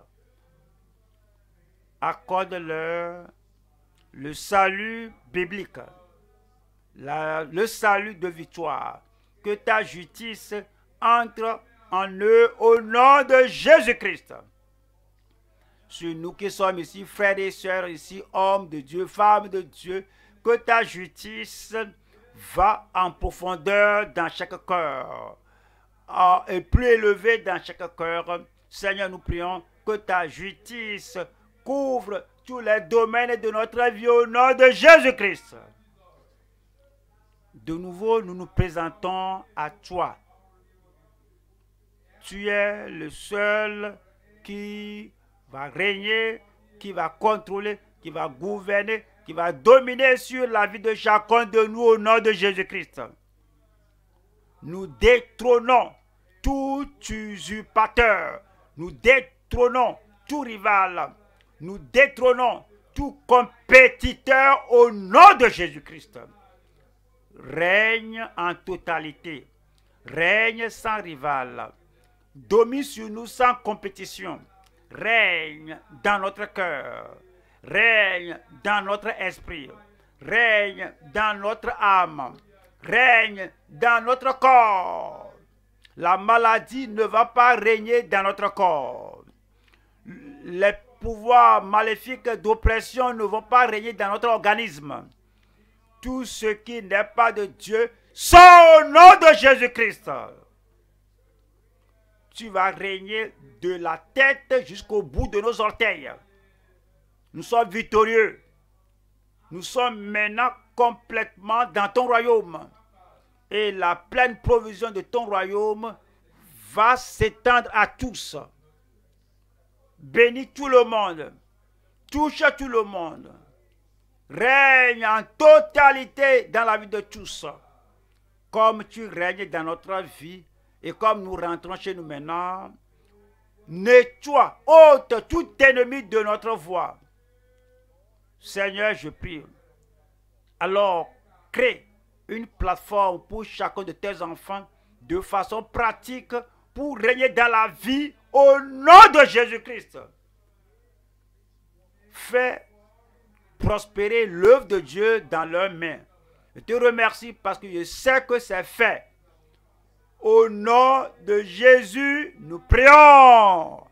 Accorde-leur le salut biblique. Le salut de victoire, que ta justice entre en eux au nom de Jésus-Christ. Sur nous qui sommes ici, frères et sœurs, ici, hommes de Dieu, femmes de Dieu, que ta justice va en profondeur dans chaque cœur, et plus élevé dans chaque cœur. Seigneur, nous prions que ta justice couvre tous les domaines de notre vie au nom de Jésus-Christ. De nouveau, nous nous présentons à toi. Tu es le seul qui va régner, qui va contrôler, qui va gouverner, qui va dominer sur la vie de chacun de nous au nom de Jésus-Christ. Nous détrônons tout usurpateur. Nous détrônons tout rival. Nous détrônons tout compétiteur au nom de Jésus-Christ. Règne en totalité, règne sans rival, domine sur nous sans compétition, règne dans notre cœur, règne dans notre esprit, règne dans notre âme, règne dans notre corps. La maladie ne va pas régner dans notre corps. Les pouvoirs maléfiques d'oppression ne vont pas régner dans notre organisme. Tout ce qui n'est pas de Dieu, sort au nom de Jésus-Christ. Tu vas régner de la tête jusqu'au bout de nos orteils. Nous sommes victorieux. Nous sommes maintenant complètement dans ton royaume. Et la pleine provision de ton royaume va s'étendre à tous. Bénis tout le monde. Touche tout le monde. règne en totalité dans la vie de tous. Comme tu règnes dans notre vie et comme nous rentrons chez nous maintenant, nettoie, ôte tout ennemi de notre voie. Seigneur, je prie. Alors, crée une plateforme pour chacun de tes enfants de façon pratique pour régner dans la vie au nom de Jésus-Christ. Fais prospérer l'œuvre de Dieu dans leurs mains. Je te remercie parce que je sais que c'est fait. Au nom de Jésus, nous prions.